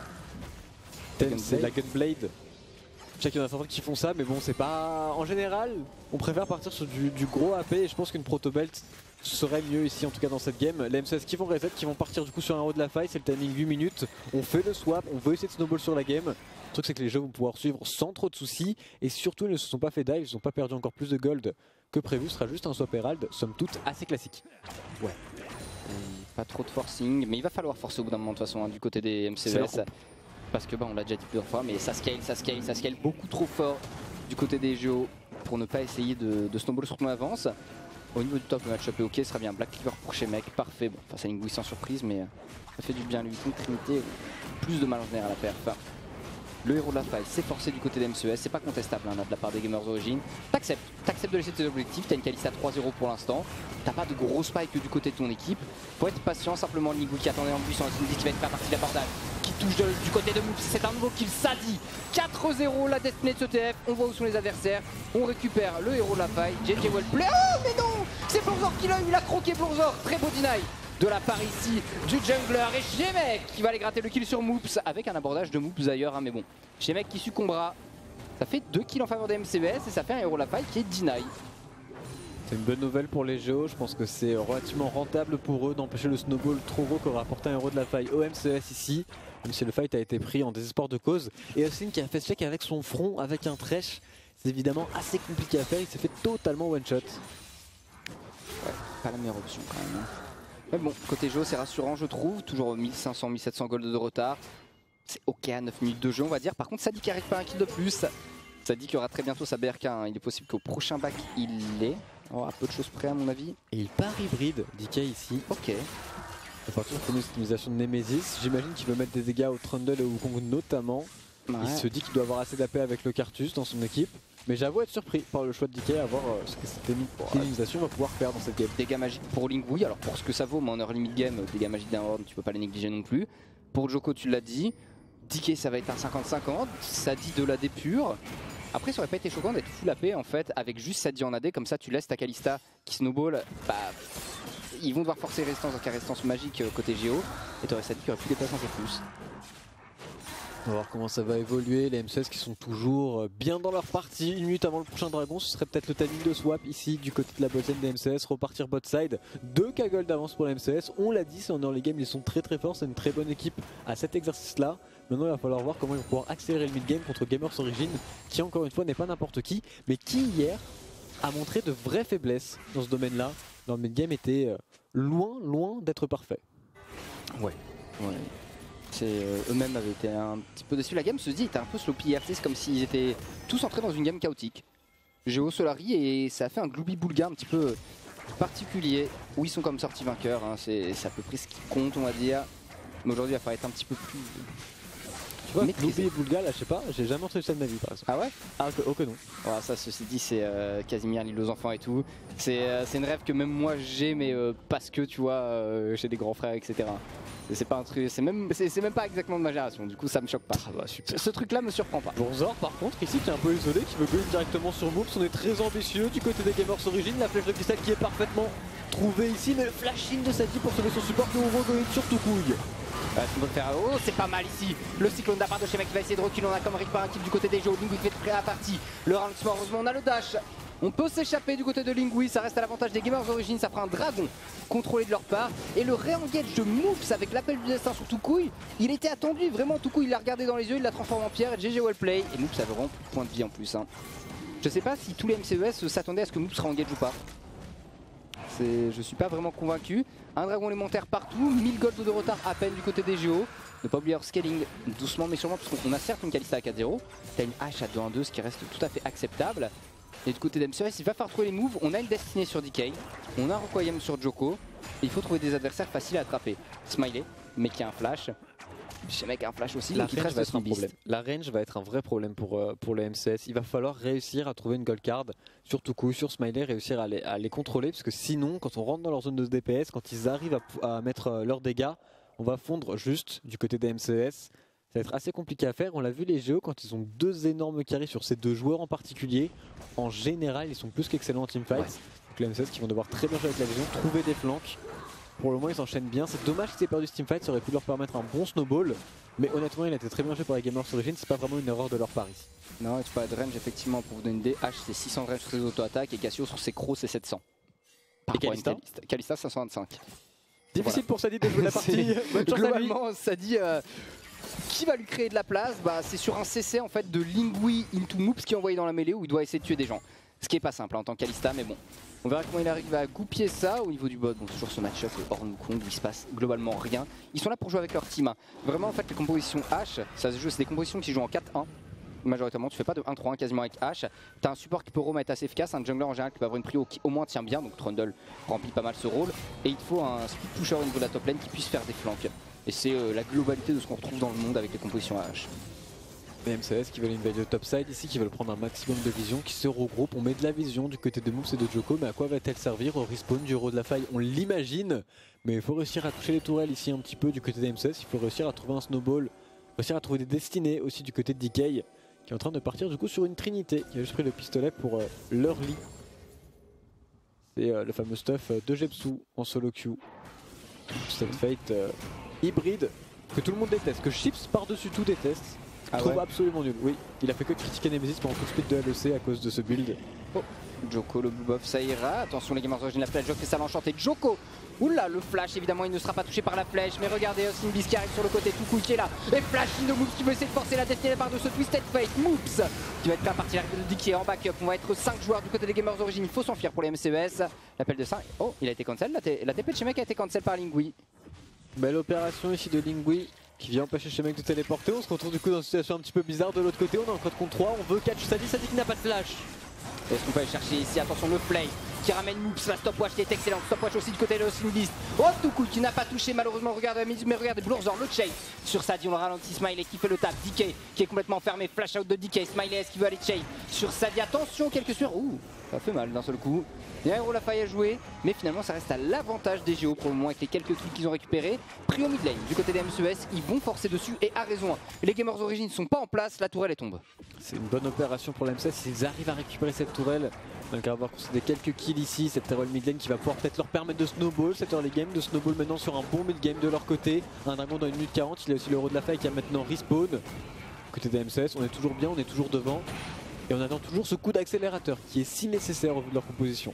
de c'est la Gunblade. Je sais qu'il y en a certains qui font ça, mais bon c'est pas... En général, on préfère partir sur du gros AP et je pense qu'une protobelt serait mieux ici en tout cas dans cette game. Les M16 qui vont reset, qui vont partir du coup sur un haut de la faille, c'est le timing 8 minutes. On fait le swap, on veut essayer de snowball sur la game. Le truc c'est que les jeux vont pouvoir suivre sans trop de soucis et surtout ils ne se sont pas fait dive, ils n'ont pas perdu encore plus de gold que prévu. Ce sera juste un swap Herald, somme toute assez classique. Ouais. Pas trop de forcing, mais il va falloir forcer au bout d'un moment de toute façon hein, du côté des MCES. Parce que bah, on l'a déjà dit plusieurs fois, mais ça scale beaucoup trop fort du côté des Géos pour ne pas essayer de snowball sur ton avance. Au niveau du top, le match-up est ok, ce sera bien. Black Cleaver pour chez Mec, parfait. Bon, face à Lingui sans surprise, mais ça fait du bien. Lui, une Trinité, plus de mal en général à faire. Enfin, le héros de la faille, c'est forcé du côté des MCES, c'est pas contestable hein, de la part des Gamers Origin. T'acceptes de laisser tes objectifs, t'as une Kalista 3-0 pour l'instant. T'as pas de gros spike du côté de ton équipe. Faut être patient, simplement Lingui qui attendait en puissance, il dit qu'il va être faire partie de l'abordage. Qui touche du côté de Moops, c'est un nouveau kill Sadi. 4-0 la destinée de ce TF, on voit où sont les adversaires, on récupère le héros de la faille, JJ Wellplay. Oh mais non, c'est Blurzor qui l'a eu, il a croqué Blurzor, très beau deny de la part ici du jungler et Shemek qui va aller gratter le kill sur Moops avec un abordage de Moops d'ailleurs hein, mais bon, Shemek qui succombera, ça fait 2 kills en faveur des MCBS et ça fait un héros de la faille qui est deny. C'est une bonne nouvelle pour les Géos, je pense que c'est relativement rentable pour eux d'empêcher le snowball trop gros qu'aura apporté un héros de la faille au MCS ici, même si le fight a été pris en désespoir de cause. Et Austin qui a fait check avec son front, avec un Thresh, c'est évidemment assez compliqué à faire, il s'est fait totalement one shot. Ouais, pas la meilleure option quand même. Hein. Mais bon, côté Géo c'est rassurant je trouve, toujours 1500-1700 gold de retard. C'est ok à 9 minutes de jeu on va dire, par contre ça dit qu'il arrive pas un kill de plus. Ça dit qu'il y aura très bientôt sa BRK, hein. Il est possible qu'au prochain bac il l'ait. Oh, à peu de choses près à mon avis. Et il part hybride, DK ici. Ok. À partir de l'optimisation de Nemesis, j'imagine qu'il veut mettre des dégâts au Trundle et au Wukong notamment. Ouais. Il se dit qu'il doit avoir assez d'AP avec le Cartus dans son équipe. Mais j'avoue être surpris par le choix de DK à voir ce que cette optimisation va pouvoir faire dans cette game. Dégâts magiques pour Lingui, alors pour ce que ça vaut, mais en early mid-game, dégâts magiques d'un Horde, tu peux pas les négliger non plus. Pour Joko, tu l'as dit. DK ça va être un 50-50, ça dit de l'AD pur. Après ça aurait pas été choquant d'être full AP en fait avec juste Sadi en AD, comme ça tu laisses ta Kalista qui snowball, bah ils vont devoir forcer résistance avec la résistance magique côté Géo et t'aurais Sadi qui aurait pu dépasser un peu plus. On va voir comment ça va évoluer, les M16 qui sont toujours bien dans leur partie. Une minute avant le prochain dragon, ce serait peut-être le timing de swap ici du côté de la botlane des MCS, repartir bot side. 2K gold d'avance pour les MCS, on l'a dit, c'est en early game, ils sont très forts, c'est une très bonne équipe à cet exercice là. Maintenant il va falloir voir comment ils vont pouvoir accélérer le mid-game contre Gamers Origin, qui encore une fois n'est pas n'importe qui, mais qui hier a montré de vraies faiblesses dans ce domaine-là. Leur mid-game était loin d'être parfait. Ouais. Eux-mêmes avaient été un petit peu déçus. La game se dit était un peu sloppy hier, c'est comme s'ils étaient tous entrés dans une game chaotique. Géo Solari et ça a fait un Glooby Boulga un petit peu particulier où ils sont comme sortis vainqueurs, hein. C'est à peu près ce qui compte on va dire. Mais aujourd'hui il va falloir être un petit peu plus... Tu vois, Glooby et Boulga là je sais pas, j'ai jamais entendu ça de ma vie par exemple. Ah ouais? Ah ok non. Voilà, ça ceci dit c'est Casimir l'île aux enfants et tout. C'est une rêve que même moi j'ai mais parce que tu vois j'ai des grands frères etc. C'est pas un truc, c'est même pas exactement de ma génération, du coup ça me choque pas. Ah bah, super. Ce truc là me surprend pas. Blurzor par contre ici qui est un peu isolé, qui veut go directement sur Moops, on est très ambitieux du côté des Gamers Origin, la flèche de cristal qui est parfaitement trouvée ici, mais le flashing de Sadi pour sauver son support que on va go sur tout couille. Oh c'est pas mal ici. Le cyclone de la part de Shemek qui va essayer de reculer, on a comme Rick par un kill du côté des Géos, Lingui qui fait prêt à la partie. Le ralentissement, heureusement on a le dash. On peut s'échapper du côté de Lingui, ça reste à l'avantage des Gamers Origin, ça fera un dragon contrôlé de leur part. Et le re-engage de Moops avec l'appel du destin sur Toucouille, il était attendu, vraiment Toucouille il l'a regardé dans les yeux, il l'a transformé en pierre et GG Wellplay. Et Moops avait vraiment plus de points de vie en plus. Hein. Je sais pas si tous les MCES s'attendaient à ce que Moops re-engage ou pas. Je suis pas vraiment convaincu. Un dragon élémentaire partout, 1000 gold de retard à peine du côté des Géos. Ne pas oublier leur scaling doucement mais sûrement, parce qu'on a certes une Kalista à 4-0, t'as une hache à 2-1-2, ce qui reste tout à fait acceptable. Et du côté d'MCS, il va falloir trouver les moves. On a une destinée sur DK, on a un Requiem sur Djoko, et il faut trouver des adversaires faciles à attraper. Smiley, mais qui a un flash. Mec a un flash aussi, La donc il range reste va être un Beast. problème. La range va être un vrai problème pour le MCS. Il va falloir réussir à trouver une gold card sur Tuku, sur Smiley, réussir à les contrôler, parce que sinon, quand on rentre dans leur zone de DPS, quand ils arrivent à mettre leurs dégâts, on va fondre juste du côté des MCS. Ça va être assez compliqué à faire. On l'a vu les Géos, quand ils ont deux énormes carries sur ces deux joueurs en particulier, en général, ils sont plus qu'excellents en teamfight. Ouais. Donc les MCS qui vont devoir très bien jouer avec la vision, trouver des flanks. Pour le moment, ils s'enchaînent bien. C'est dommage qu'ils aient perdu ce teamfight, ça aurait pu leur permettre un bon snowball. Mais honnêtement, il a été très bien joué par les Gamers Origin, c'est pas vraiment une erreur de leur pari. Non, tu parles de range, effectivement, pour vous donner une idée, H c'est 600 de range sur ses auto-attaques et Cassio sur ses crocs c'est 700. Par Et Kalista rapport à une Kalista 525. Difficile pour Sadie de jouer la partie. Bonne chance à lui. Globalement, ça dit qui va lui créer de la place, bah, c'est sur un CC en fait de Lingui into Moops qui est envoyé dans la mêlée où il doit essayer de tuer des gens. Ce qui est pas simple en tant qu'Alista, mais bon. On verra comment il arrive à goupiller ça au niveau du bot. Bon, toujours ce match-up hors Wukong où il se passe globalement rien. Ils sont là pour jouer avec leur team. Vraiment, en fait, les compositions H, ça se joue, c'est des compositions qui jouent en 4-1. Majoritairement, tu fais pas de 1-3-1 quasiment avec H. T'as un support qui peut roam être assez efficace, un jungler en général qui peut avoir une prio qui au moins tient bien, donc Trundle remplit pas mal ce rôle. Et il te faut un speed pusher au niveau de la top lane qui puisse faire des flanks. Et c'est la globalité de ce qu'on retrouve dans le monde avec les compositions H. Les MCS qui veulent une veille de topside ici, qui veulent prendre un maximum de vision, qui se regroupent. On met de la vision du côté de Moops et de Djoko, mais à quoi va-t-elle servir? Au respawn du héros de la faille, on l'imagine, mais il faut réussir à toucher les tourelles ici un petit peu du côté des MCS. Il faut réussir à trouver un snowball, réussir à trouver des destinées aussi du côté de DK, qui est en train de partir du coup sur une trinité, qui a juste pris le pistolet pour leur lit. C'est le fameux stuff de Jepsu en solo queue. Cette fate hybride que tout le monde déteste, que Chips par-dessus tout déteste. Je trouve absolument nul. Oui, il a fait que critiquer Nemesis pendant tout le split de LEC à cause de ce build. Oh, Djoko, le blue buff, ça ira. Attention les gamers d'origine, la flèche, Djoko fait ça l'enchanté. Djoko, oula, le flash, évidemment, il ne sera pas touché par la flèche. Mais regardez, Austin Beast qui arrive sur le côté, Tuku qui est là. Et flash de Moops qui veut essayer de forcer la destinée par de ce Twisted Fate. Moops qui va être fait à partir de DK en backup. On va être 5 joueurs du côté des gamers d'origine. Il faut s'enfuir pour les MCES. L'appel de 5. Oh, il a été cancel. La TP de chez mec a été cancel par Lingui. Belle opération ici de Lingui qui vient empêcher chez mec de téléporter. On se retrouve du coup dans une situation un petit peu bizarre de l'autre côté. On est en code contre 3, on veut catch Sadie qui n'a pas de flash. Est-ce qu'on peut aller chercher ici? Attention, le play qui ramène Moops, la stopwatch qui est excellente. Stopwatch aussi du côté de Austin Beast. Oh, Tuku qui n'a pas touché malheureusement. Regardez, mais regardez, Bloorzor, le chase sur Sadie. On le ralentit. Smiley qui fait le tap. DK qui est complètement fermé. Flash out de DK. Smiley est-ce qu'il veut aller chase sur Sadie? Attention, quelques sueurs. Ouh, ça fait mal d'un seul coup. Il y a un héros la faille à jouer, mais finalement ça reste à l'avantage des Géos pour le moment avec les quelques trucs qu'ils ont récupérés. Prio mid lane du côté des MCES, ils vont forcer dessus et à raison. Les gamers d'origine ne sont pas en place, la tourelle elle tombe. C'est une bonne opération pour l'MCS, s'ils arrivent à récupérer cette tourelle, donc avoir concédé quelques kills ici, cette tourelle mid lane qui va pouvoir peut-être leur permettre de snowball cette early game, de snowball maintenant sur un bon mid game de leur côté. Un dragon dans 1 minute 40, il y a aussi le héros de la faille qui a maintenant respawn. Côté des MCS, on est toujours bien, on est toujours devant. Et on attend toujours ce coup d'accélérateur qui est si nécessaire au vu de leur composition.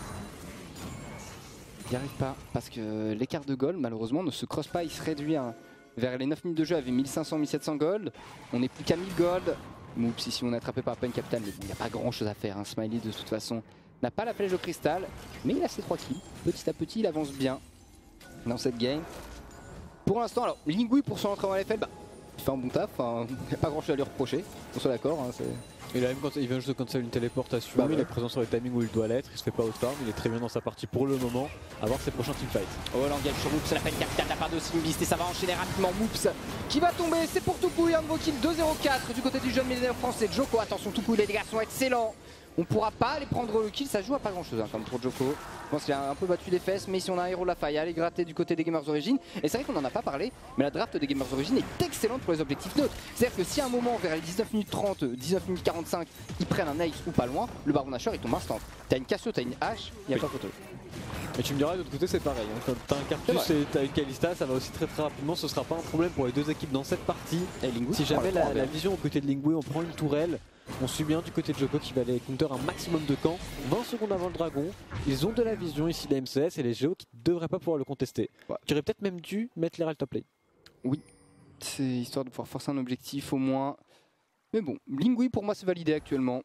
Il n'y arrive pas parce que l'écart de gold malheureusement ne se creuse pas, il se réduit vers les 9 minutes de jeu avec 1500-1700 gold. On n'est plus qu'à 1000 gold. Moops ici on est attrapé par Pen Capital, mais il n'y a pas grand chose à faire. Smiley de toute façon n'a pas la flèche de cristal, mais il a ses 3 kills. Petit à petit il avance bien dans cette game. Pour l'instant, alors Lingui pour son entrée en LFL, il fait un bon taf, il n'y a pas grand chose à lui reprocher, on soit d'accord. Et là même quand il vient juste de cancel une téléportation, il est présent sur le timing où il doit l'être, il se fait pas outfarm, il est très bien dans sa partie pour le moment, à voir ses prochains teamfights. Oh l'engage sur Moops, la peine capitale de la part de Austin Beast et ça va enchaîner rapidement. Moops qui va tomber, c'est pour Tuku, un nouveau kill 2-0-4 du côté du jeune millénaire français. Djoko, attention Tuku, les dégâts sont excellents. On pourra pas aller prendre le kill, ça joue à pas grand chose comme pour Djoko. Je pense qu'il a un peu battu des fesses, mais si on a un héros de la faille, aller gratter du côté des gamers d'origine. Et c'est vrai qu'on en a pas parlé, mais la draft des gamers d'origine est excellente pour les objectifs neutres. C'est-à-dire que si à un moment, vers les 19 minutes 30, 19 minutes 45, ils prennent un ace ou pas loin, le Baron Nashor il tombe instant. T'as une Cassio, t'as une hache, il n'y a pas photo. Et tu me diras de l'autre côté c'est pareil, hein. Quand t'as un Cartus et t'as une Kalista, ça va aussi très rapidement, ce sera pas un problème pour les deux équipes dans cette partie. Et Lingui, si jamais la vision au côté de Lingui, on prend une tourelle, on suit bien du côté de Djoko qui va aller counter un maximum de camps, 20 secondes avant le dragon, ils ont de la vision ici les MCS et les Géos qui devraient pas pouvoir le contester. Qui aurait peut-être même dû mettre les top lane. Oui, c'est histoire de pouvoir forcer un objectif au moins. Mais bon, Lingui pour moi c'est validé actuellement.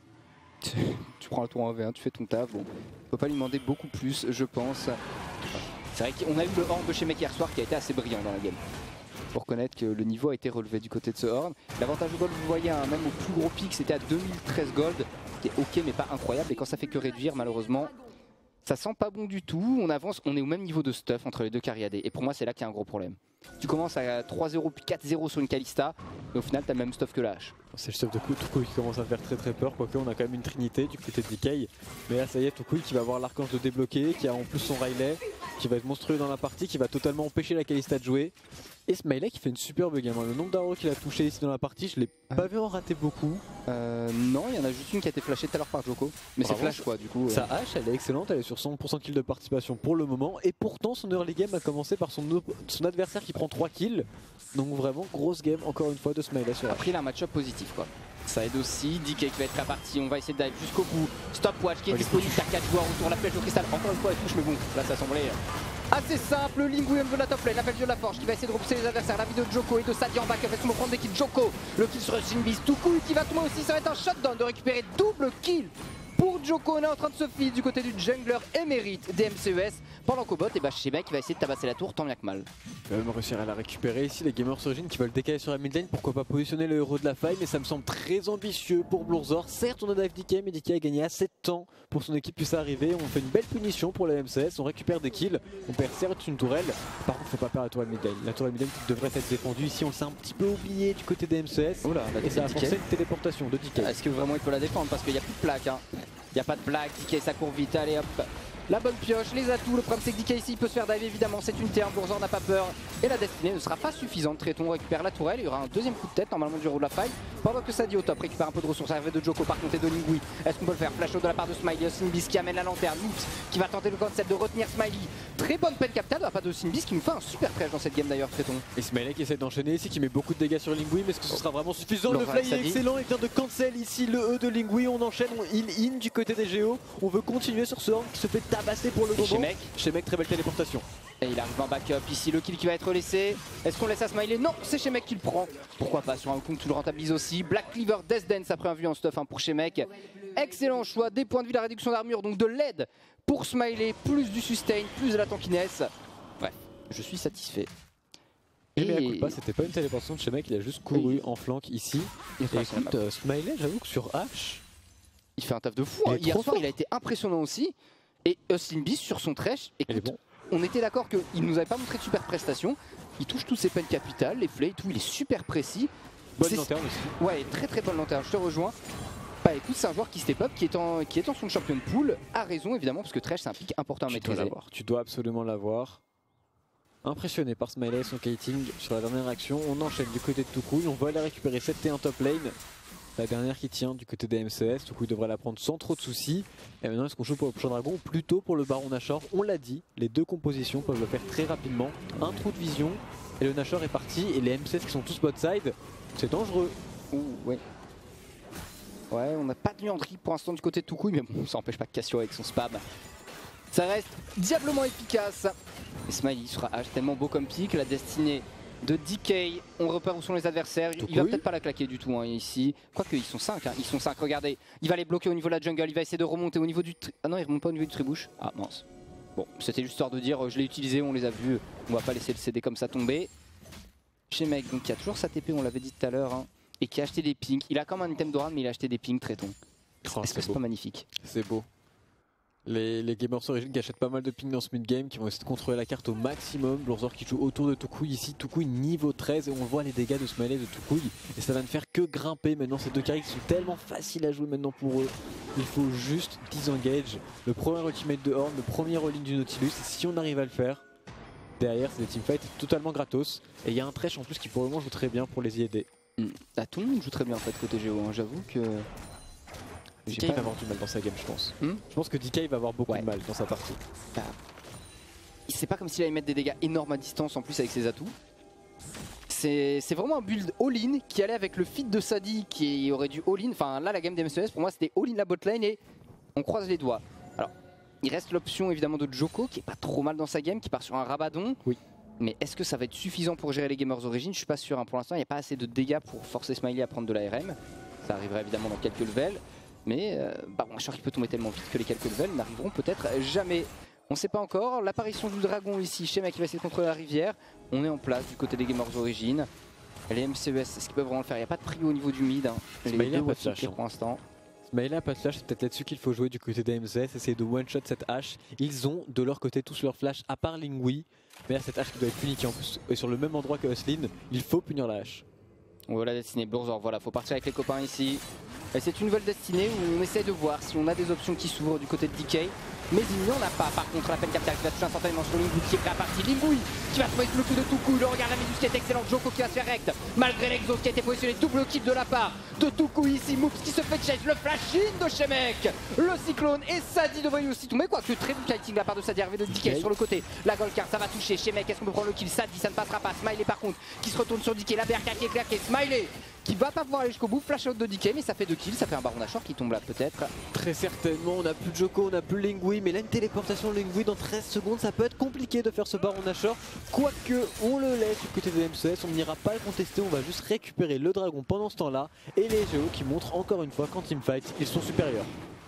Tu prends le tour en V1, tu fais ton taf, bon, on peut pas lui demander beaucoup plus je pense. C'est vrai qu'on a eu le horn de chez mec hier soir qui a été assez brillant dans la game. Faut reconnaître que le niveau a été relevé du côté de ce Horn. L'avantage de gold, vous voyez, hein, même au plus gros pic, c'était à 2013 gold, qui est ok mais pas incroyable. Et quand ça fait que réduire, malheureusement, ça sent pas bon du tout. On avance, on est au même niveau de stuff entre les deux carry AD. Et pour moi, c'est là qu'il y a un gros problème. Tu commences à 3-0 puis 4-0 sur une Kalista, et au final, t'as le même stuff que la hache. C'est le stuff de Tukui qui commence à faire très peur, quoique on a quand même une trinité du côté de DK. Mais là ça y est, Tukui qui va avoir l'archange de débloquer, qui a en plus son Riley, qui va être monstrueux dans la partie, qui va totalement empêcher la Kalista de jouer. Et Smiley qui fait une superbe game. Le nombre d'arrows qu'il a touché ici dans la partie, je l'ai pas vu en rater beaucoup. Non, il y en a juste une qui a été flashée tout à l'heure par Joko. Mais c'est flash quoi du coup. Sa hache elle est excellente, elle est sur 100% kill de participation pour le moment. Et pourtant son early game a commencé par son adversaire qui prend 3 kills. Donc vraiment grosse game encore une fois de Smiley sur Après il a un match-up positif quoi. Ça aide aussi, DK qui va être réparti, on va essayer de dive jusqu'au bout. Stopwatch qui est disponible, t'as 4 joueurs autour, la flèche de cristal, encore une fois elle touche mais bon, là ça semblait assez simple. Lingui de la top lane, l'appel de la forge qui va essayer de repousser les adversaires, la vidéo de Joko et de Sadi en backup, est-ce qu'on va prendre des kills Joko, le kill sur Shinbis, Tukui qui va tomber aussi, ça va être un shutdown de récupérer double kill pour Joko. On est en train de se filer du côté du jungler émérite des MCES, pendant qu'au bot, et bah Shemek qui va essayer de tabasser la tour tant bien que mal. Il va même réussir à la récupérer ici, les gamers origines qui veulent décaler sur la mid lane, pourquoi pas positionner le héros de la faille, mais ça me semble très ambitieux pour Blurzor. Certes on a dive DK, mais DK a gagné assez de temps pour son équipe puisse arriver, on fait une belle punition pour les MCS, on récupère des kills, on perd certes une tourelle, par contre faut pas perdre la tourelle mid lane. La tourelle mid lane qui devrait être défendue, ici on s'est un petit peu oublié du côté des MCS, et ça a forcé une téléportation de DK. Est-ce que vraiment il peut la défendre parce qu'il n'y a plus de plaque hein. Il n'y a pas de plaque, DK ça court vite, allez hop. La bonne pioche, les atouts, le problème c'est que DK ici il peut se faire dive évidemment, c'est une terre, Blurzor n'a pas peur. Et la destinée ne sera pas suffisante, Tréton récupère la tourelle, il y aura un deuxième coup de tête normalement du héros de la faille. Pendant que Sadi au top récupère un peu de ressources arrivées de Joko par contre et de Lingui. Est-ce qu'on peut le faire? Flash out de la part de Smiley, Shinbis qui amène la lanterne, Noops qui va tenter le concept de retenir Smiley. Très bonne peine capitale de la part de Shinbis qui nous fait un super trèche dans cette game d'ailleurs Tréton. Et Smiley qui essaie d'enchaîner ici, qui met beaucoup de dégâts sur Lingui, mais est-ce que ce sera vraiment suffisant? Le fly est excellent, il vient de cancel ici le E de Lingui, on enchaîne, on heal in du côté des Géos, on veut continuer sur ce Horn qui se fait tabasser pour le moment. Shemek, très belle téléportation. Et il arrive en backup ici, le kill qui va être laissé. Est-ce qu'on laisse à Smiley? Non, c'est Shemek qui le prend. Pourquoi pas sur un Wukong, tu le rentabilises aussi. Black Cleaver, Death Dance après un vue en stuff hein, pour Shemek. Excellent choix, des points de vie, la réduction d'armure, donc de l'aide pour Smiley, plus du sustain, plus de la tankiness. Ouais, je suis satisfait. Et mais à coup de pas, c'était pas une téléportation de Shemek, il a juste couru en flank ici. Et écoute, Smiley, j'avoue que sur H, il fait un taf de fou. Hein. Hier soir, il a été impressionnant aussi. Et Shinbis sur son trèche, écoute, on était d'accord qu'il nous avait pas montré de super prestation. Il touche toutes ses peines capitales, les plays, tout, il est super précis. Bonne lanterne aussi. Ouais, très bonne lanterne, je te rejoins. Bah écoute, c'est un joueur qui step up, qui est en son champion de pool, a raison évidemment, parce que Thresh c'est un pick important à maîtriser. Tu dois absolument l'avoir. Impressionné par Smiley et son kiting sur la dernière action, on enchaîne du côté de Tukui, on va aller récupérer cette T1 top lane. La dernière qui tient du côté des MCS, Tukui devrait la prendre sans trop de soucis. Et maintenant est-ce qu'on joue pour le prochain dragon ou plutôt pour le baron Nashor? On l'a dit, les deux compositions peuvent le faire très rapidement. Un trou de vision et le Nashor est parti et les MCS qui sont tous bot side, c'est dangereux. Ouh ouais. Ouais, on n'a pas de nuanderie pour l'instant du côté de Tukui, mais bon, ça n'empêche pas Cassio avec son spam. Ça reste diablement efficace. Et Smiley sera H tellement beau comme pick, la destinée de DK, on repère où sont les adversaires, il va peut-être pas la claquer du tout hein, ici, quoique ils sont 5, hein. Ils sont 5, regardez, il va les bloquer au niveau de la jungle, il va essayer de remonter au niveau du... Ah non il remonte pas au niveau du tribouche, ah mince. Bon, c'était juste histoire de dire, je l'ai utilisé, on les a vus, on va pas laisser le CD comme ça tomber. Shemek, donc qui a toujours sa TP, on l'avait dit tout à l'heure, hein, et qui a acheté des pings, il a comme un item d'Oran mais il a acheté des pings Tréton. Est-ce que c'est pas magnifique? C'est beau. Les gamers origines qui achètent pas mal de ping dans ce mid-game, qui vont essayer de contrôler la carte au maximum. Blurzor qui joue autour de Tukui ici, Tukui niveau 13 et on voit les dégâts de Smiley de Tukui et ça va ne faire que grimper maintenant. Ces deux carries qui sont tellement faciles à jouer maintenant pour eux. Il faut juste disengage le premier ultimate de Horn, le premier all-in du Nautilus et si on arrive à le faire, derrière c'est des teamfights totalement gratos et il y a un Thresh en plus qui pour le moment joue très bien pour les IED. Ah, tout le monde joue très bien en fait côté Géo, hein. J'avoue que... DK va avoir du mal dans sa game je pense. Je pense que DK va avoir beaucoup de mal dans sa partie. C'est pas comme s'il allait mettre des dégâts énormes à distance en plus avec ses atouts. C'est vraiment un build all-in qui allait avec le feat de Sadi qui aurait dû all-in. Enfin là la game des MCS pour moi c'était all-in la botlane et on croise les doigts. Alors il reste l'option évidemment de Joko qui est pas trop mal dans sa game, qui part sur un Rabadon. Oui. Mais est-ce que ça va être suffisant pour gérer les gamers origines? Je suis pas sûr, hein. Pour l'instant il n'y a pas assez de dégâts pour forcer Smiley à prendre de la RM. Ça arriverait évidemment dans quelques levels. Mais Baron Nashor qui peut tomber tellement vite que les quelques levels n'arriveront peut-être jamais. On sait pas encore. L'apparition du dragon ici, Shemek qui va essayer de contrôler la rivière. On est en place du côté des Gamers Origin. Les MCES, est-ce qu'ils peuvent vraiment le faire? Il n'y a pas de prio au niveau du mid. Hein. Les deux pas de flash, pour l'instant. Smiley a pas de flash, c'est peut-être là-dessus qu'il faut jouer du côté des MCS, essayer de one-shot cette hache. Ils ont de leur côté tous leurs flash, à part Lingui. Mais là, cette hache qui doit être punie, qui en plus est sur le même endroit que Oslin, il faut punir la hache. Voilà la destinée Blurzor, voilà, faut partir avec les copains ici. Et c'est une nouvelle destinée où on essaie de voir si on a des options qui s'ouvrent du côté de DK. Mais il n'y en a pas. Par contre, la peine capitale qui va toucher instantanément sur Lingui qui est prêt à partir. Lingui qui va trouver le coup de Tuku. Le regard de la Méduse qui est excellent. Joko qui va se faire rect. Malgré l'exhaust qui a été positionné. Double kill de la part de Tuku ici. Moops qui se fait chase. Le flash-in de Shemek. Le cyclone et Sadi devrait lui aussi tomber. Quoique très bon kiting de la part de Sadi arrivé de DK sur le côté. La gold card ça va toucher. Shemek, est-ce qu'on peut prendre le kill? Sadi ça ne passera pas. Smiley par contre qui se retourne sur DK. La berka qui est claquée. Smiley qui va pas pouvoir aller jusqu'au bout. Flash out de DK mais ça fait 2 kills. Ça fait un Baron Nashor qui tombe là peut-être. Très certainement, on n'a plus de Joko, on n'a plus Lingui, mais là une téléportation de Lingui dans 13 secondes, ça peut être compliqué de faire ce Baron Nashor. Quoique on le laisse du côté de MCS, on n'ira pas le contester, on va juste récupérer le dragon pendant ce temps-là. Et les Géos qui montrent encore une fois qu'en teamfight, ils sont supérieurs.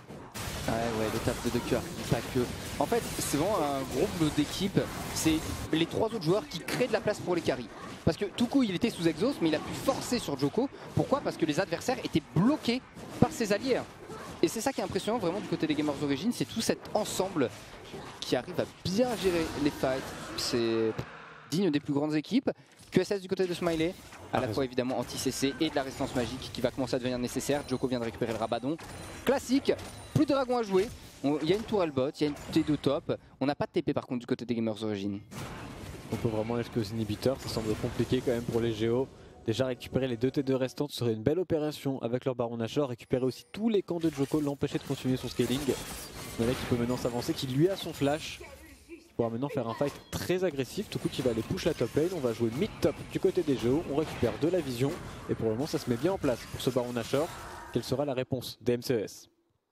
Ouais, le taf de Ducker, pas que. En fait, c'est vraiment un groupe d'équipe. C'est les 3 autres joueurs qui créent de la place pour les carries. Parce que Tuku il était sous exhaust, mais il a pu forcer sur Joko. Pourquoi? Parce que les adversaires étaient bloqués par ses alliés. Et c'est ça qui est impressionnant vraiment du côté des Gamers Origin, c'est tout cet ensemble qui arrive à bien gérer les fights. C'est digne des plus grandes équipes. QSS du côté de Smiley, à la fois évidemment anti-CC et de la résistance magique qui va commencer à devenir nécessaire. Joko vient de récupérer le Rabadon. Classique, plus de dragons à jouer. Il y a une tourelle bot, il y a une T2 top. On n'a pas de TP par contre du côté des Gamers Origin. On peut vraiment aller jusqu'aux inhibiteurs, ça semble compliqué quand même pour les Géos. Déjà récupérer les 2 T2 restantes serait une belle opération avec leur Baron Nashor. Récupérer aussi tous les camps de Joko, l'empêcher de continuer son scaling. Mais là qui peut maintenant s'avancer, qui lui a son flash. Il pourra maintenant faire un fight très agressif. Tout coup qui va aller push la top lane. On va jouer mid-top du côté des Géos. On récupère de la vision. Et pour le moment ça se met bien en place pour ce Baron Nashor. Quelle sera la réponse des MCES?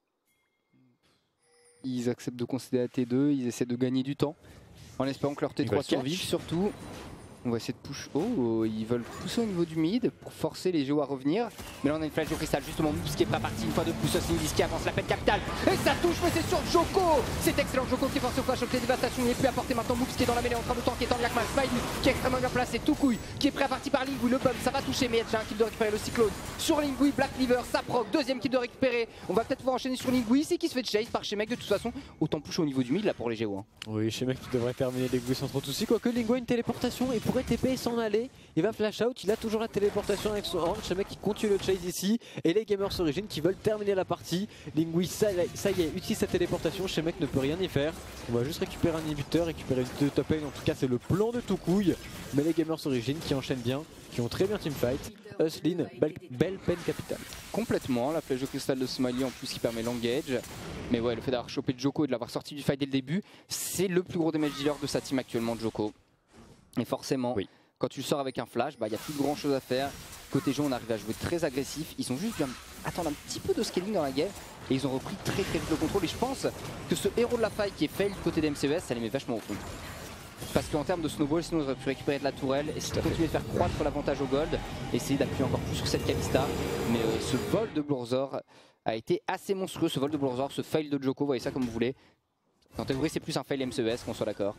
Ils acceptent de concéder à T2, ils essaient de gagner du temps. En espérant que leur T3 survive surtout. On va essayer de push. Oh, ils veulent pousser au niveau du mid pour forcer les Géos à revenir. Mais là on a une flash au cristal justement. Moops qui est pas parti une fois de plus. Osling qui avance la peine capitale. Et ça touche, mais c'est sur Joko. C'est excellent. Joko qui est forcé au flash avec les dévastations. Il n'est plus à porter maintenant. Moops qui est dans la mêlée en train de tanker étant Yakman. Smiley qui est extrêmement bien placé. Tukuy qui est prêt à partir par Lingui. Le bump ça va toucher. Mais il y a déjà un kill de récupérer le cyclone sur Lingui. Black Cleaver ça proc. Deuxième kill de récupérer. On va peut-être pouvoir enchaîner sur Lingui. C'est qui se fait chase par Shemek de toute façon. Autant push au niveau du mid là pour les Géos. Hein. Oui, Shemek qui devrait terminer Lingui sans trop de soucis. Quoique Lingui a une téléportation et pourrait TP et s'en aller. Il va flash out, il a toujours la téléportation avec son horn. Shemek qui continue le chase ici. Et les Gamers Origin qui veulent terminer la partie. Lingui, ça y est, utilise sa téléportation. Shemek ne peut rien y faire. On va juste récupérer un inhibiteur, récupérer une top lane. En tout cas, c'est le plan de Tukuy. Mais les Gamers Origin qui enchaînent bien, qui ont très bien teamfight. Oslin, belle peine capitale. Complètement, la flèche de cristal de Smiley en plus qui permet l'engage. Mais ouais, le fait d'avoir chopé Joko et de l'avoir sorti du fight dès le début, c'est le plus gros damage dealer de sa team actuellement, Joko. Et forcément, oui. Quand tu sors avec un flash, il n'y a plus grand chose à faire. Côté jeu, on arrive à jouer très agressif. Ils ont juste dû attendre un petit peu de scaling dans la game. Et ils ont repris très vite le contrôle. Et je pense que ce héros de la faille qui est fail du côté des MCES, ça les met vachement au fond. Parce qu'en termes de snowball, sinon ils auraient pu récupérer de la tourelle. Et si tu continues de faire croître l'avantage au gold, essayer d'appuyer encore plus sur cette Kalista. Mais ce vol de Blurzor a été assez monstrueux. Ce vol de Blurzor, ce fail de Joko, voyez ça comme vous voulez. En théorie, c'est plus un fail MCES, qu'on soit d'accord.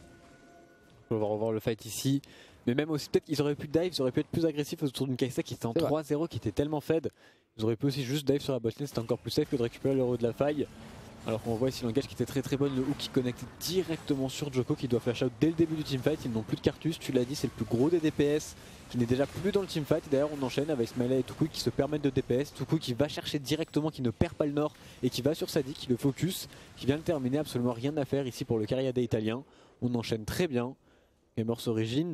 On va revoir le fight ici. Mais même aussi, peut-être qu'ils auraient pu dive, ils auraient pu être plus agressifs autour d'une Kalista qui était en 3-0, qui était tellement fed. Ils auraient pu aussi juste dive sur la botlane, c'était encore plus safe que de récupérer l'euro de la faille. Alors qu'on voit ici l'engage qui était très bonne, le hook qui connectait directement sur Joko qui doit flash out dès le début du teamfight. Ils n'ont plus de cartus, tu l'as dit, c'est le plus gros des DPS qui n'est déjà plus dans le teamfight. D'ailleurs on enchaîne avec Smiley et Tukuy qui se permettent de DPS. Tukuy qui va chercher directement, qui ne perd pas le nord et qui va sur Sadi, qui le focus, qui vient le terminer, absolument rien à faire ici pour le Cariade italien. On enchaîne très bien. Gamers Origin.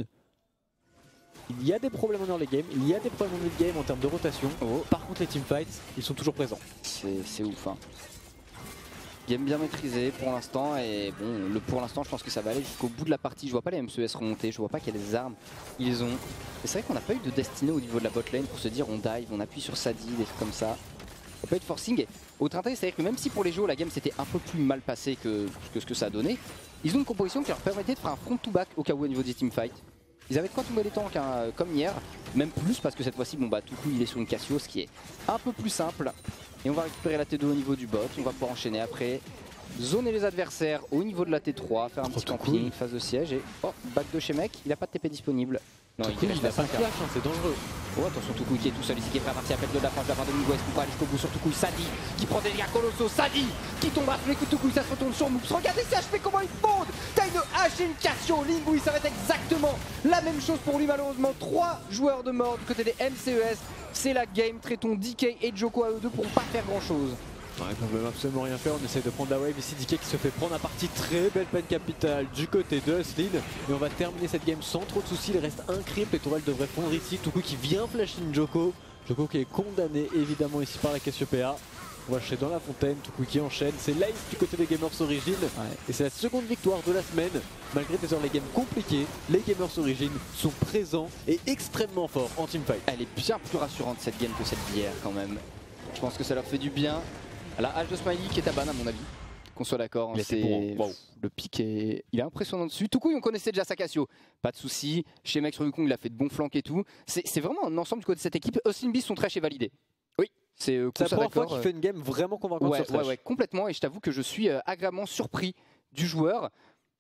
Il y a des problèmes en early game, il y a des problèmes en mid game en termes de rotation. Par contre les teamfights, ils sont toujours présents. C'est ouf hein. Game bien maîtrisé pour l'instant et bon, pour l'instant je pense que ça va aller jusqu'au bout de la partie. Je vois pas les MCES remonter, je vois pas qu'il y a des armes, ils ont. Et c'est vrai qu'on n'a pas eu de destinée au niveau de la bot lane pour se dire on dive, on appuie sur Sadi, des trucs comme ça. Ça peut être forcing. Et autre intérêt, c'est-à-dire que même si pour les Géos la game s'était un peu plus mal passé que ce que ça a donné, ils ont une composition qui leur permettait de faire un front to back au cas où au niveau des teamfights. Ils avaient de quoi tomber les tanks hein, comme hier, même plus parce que cette fois-ci, Tukuy il est sur une Cassio, ce qui est un peu plus simple. Et on va récupérer la T2 au niveau du bot, on va pouvoir enchaîner après. zoner les adversaires au niveau de la T3, faire un petit camping, phase de siège et back de chez mec, il n'a pas de TP disponible. Non, il a pas de flash, c'est dangereux. Oh, attention, Toucouille qui est tout seul ici, qui est prêt à partir à peine de la part de Mingo. Est-ce qu'on peut aller jusqu'au bout sur Toucouille? Sadi qui prend des dégâts colossaux. Sadi qui tombe à fleck. Toucouille, ça se retourne sur Moops. Regardez ces HP, comment ils fondent. T'as une hache et une Casio. Lingui, ça va être exactement la même chose pour lui, malheureusement. 3 joueurs de mort du côté des MCES. C'est la game. Traitons DK et Djoko à eux deux pour pas faire grand chose. Ouais, ils peuvent absolument rien faire, on essaie de prendre la wave ici, DK qui se fait prendre à partie, très belle peine capitale du côté de Hustlin. Et on va terminer cette game sans trop de soucis, il reste un creep, les tourelles devraient fondre ici, Toucouille qui vient flash in Djoko. Djoko qui est condamné évidemment ici par la Cassiopeia. On va chercher dans la fontaine, Toucouille qui enchaîne, c'est Life du côté des Gamers Origin. Et c'est la seconde victoire de la semaine. Malgré des heures les games compliquées, les Gamers Origin sont présents et extrêmement forts en teamfight. Elle est bien plus rassurante cette game que celle d'hier quand même. Je pense que ça leur fait du bien. La hache de Smiley qui est à ban à mon avis, qu'on soit d'accord. Wow. Le pic est... il est impressionnant dessus. Toucouille, on connaissait déjà sa Cassio, pas de soucis. Chez Max Rukong, il a fait de bons flancs et tout. C'est vraiment un ensemble du côté de cette équipe. Austin Beast, son trash est validé. Oui, c'est la première fois qu'il fait une game vraiment convaincante sur trash. Ouais, complètement. Et je t'avoue que je suis agréablement surpris du joueur.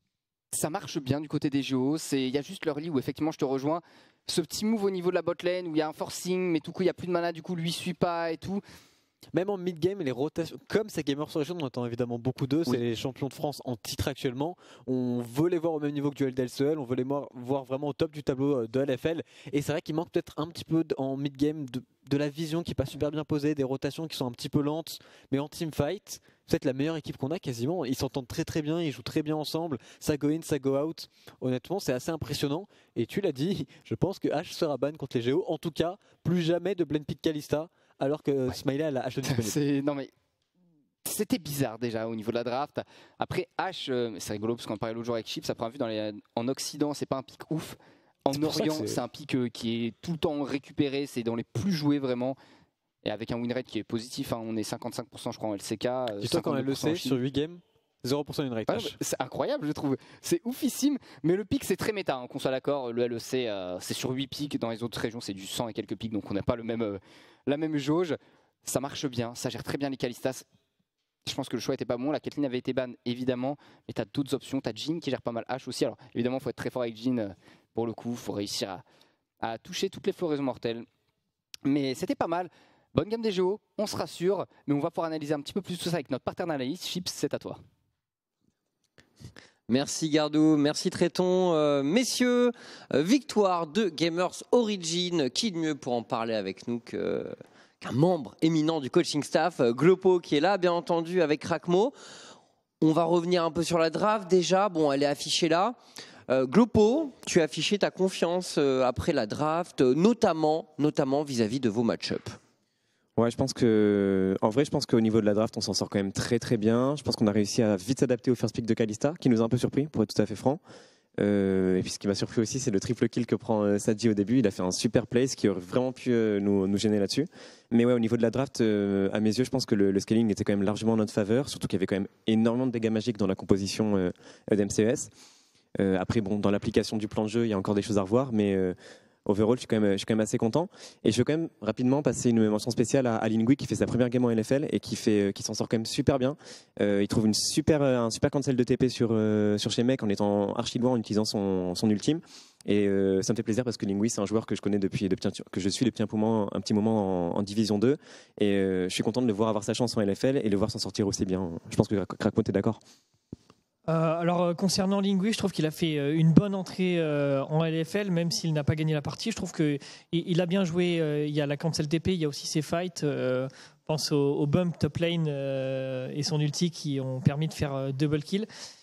Ça marche bien du côté des JO. Il y a juste l'early où effectivement je te rejoins. Ce petit move au niveau de la botlane où il y a un forcing, mais Toucouille, il n'y a plus de mana, du coup lui suit pas et tout. Même en mid-game, les rotations, comme ces Gamers Origin, on entend évidemment beaucoup d'eux, c'est les champions de France en titre actuellement. On veut les voir au même niveau que du LDLCL, on veut les voir vraiment au top du tableau de LFL. Et c'est vrai qu'il manque peut-être un petit peu en mid-game de la vision qui n'est pas super bien posée, des rotations qui sont un petit peu lentes. Mais en teamfight, peut-être la meilleure équipe qu'on a quasiment. Ils s'entendent très très bien, ils jouent très bien ensemble. Ça go in, ça go out. Honnêtement, c'est assez impressionnant. Et tu l'as dit, je pense que H sera ban contre les Géos. En tout cas, plus jamais de blend pick Kalista. Alors que Smiley a la hache disponible. Non mais c'était bizarre déjà au niveau de la draft. Après H, c'est rigolo parce qu'on parlait l'autre jour avec Chips, après un vu en Occident, c'est pas un pic ouf. En Orient, c'est un pic qui est tout le temps récupéré, c'est dans les plus joués vraiment. Et avec un win rate qui est positif, hein, on est 55% je crois en LCK. Dis-toi quand LEC sur 8 games, 0% win rate. C'est incroyable je trouve, c'est oufissime. Mais le pic c'est très méta, hein, qu'on soit d'accord. Le LEC c'est sur 8 pics, dans les autres régions c'est du 100 et quelques pics, donc on n'a pas la même jauge. Ça marche bien, ça gère très bien les Kalistas. Je pense que le choix était pas bon. La Caitlyn avait été ban évidemment, mais tu as d'autres options. Tu as Jhin qui gère pas mal H aussi. Alors évidemment, il faut être très fort avec Jhin pour le coup. Il faut réussir à toucher toutes les floraisons mortelles. Mais c'était pas mal. Bonne gamme des JO, on se rassure. Mais on va pouvoir analyser un petit peu plus tout ça avec notre partenaire analyste. Chips, c'est à toi. Merci Gardou, merci Tréton. Messieurs, victoire de Gamers Origin. Qui de mieux pour en parler avec nous qu'un membre éminent du coaching staff, Glopo, qui est là, bien entendu, avec Rakmo. On va revenir un peu sur la draft déjà. Bon, elle est affichée là. Glopo, tu as affiché ta confiance après la draft, notamment vis-à-vis de vos match-ups. Ouais, en vrai, je pense qu'au niveau de la draft, on s'en sort quand même très très bien. Je pense qu'on a réussi à vite s'adapter au first pick de Kalista, qui nous a un peu surpris, pour être tout à fait franc. Et puis ce qui m'a surpris aussi, c'est le triple kill que prend Sadji au début. Il a fait un super play, ce qui aurait vraiment pu nous gêner là-dessus. Mais ouais, au niveau de la draft, à mes yeux, je pense que le scaling était quand même largement en notre faveur, surtout qu'il y avait quand même énormément de dégâts magiques dans la composition d'MCES. Après, bon, dans l'application du plan de jeu, il y a encore des choses à revoir, mais overall, je suis quand même assez content. Et je veux quand même rapidement passer une mention spéciale à Lingui qui fait sa première game en LFL et qui s'en sort quand même super bien. Il trouve un super cancel de TP sur chez Mec en étant archi loin en utilisant son ultime. Et ça me fait plaisir parce que Lingui, c'est un joueur que je connais que je suis depuis un petit moment en Division 2. Et je suis content de le voir avoir sa chance en LFL et le voir s'en sortir aussi bien. Je pense que Krakmo, t'es d'accord? Alors concernant Lingui, je trouve qu'il a fait une bonne entrée en LFL, même s'il n'a pas gagné la partie. Je trouve qu'il a bien joué. Il y a la cancel TP, il y a aussi ses fights. Je pense au bump top lane et son ulti qui ont permis de faire double kill.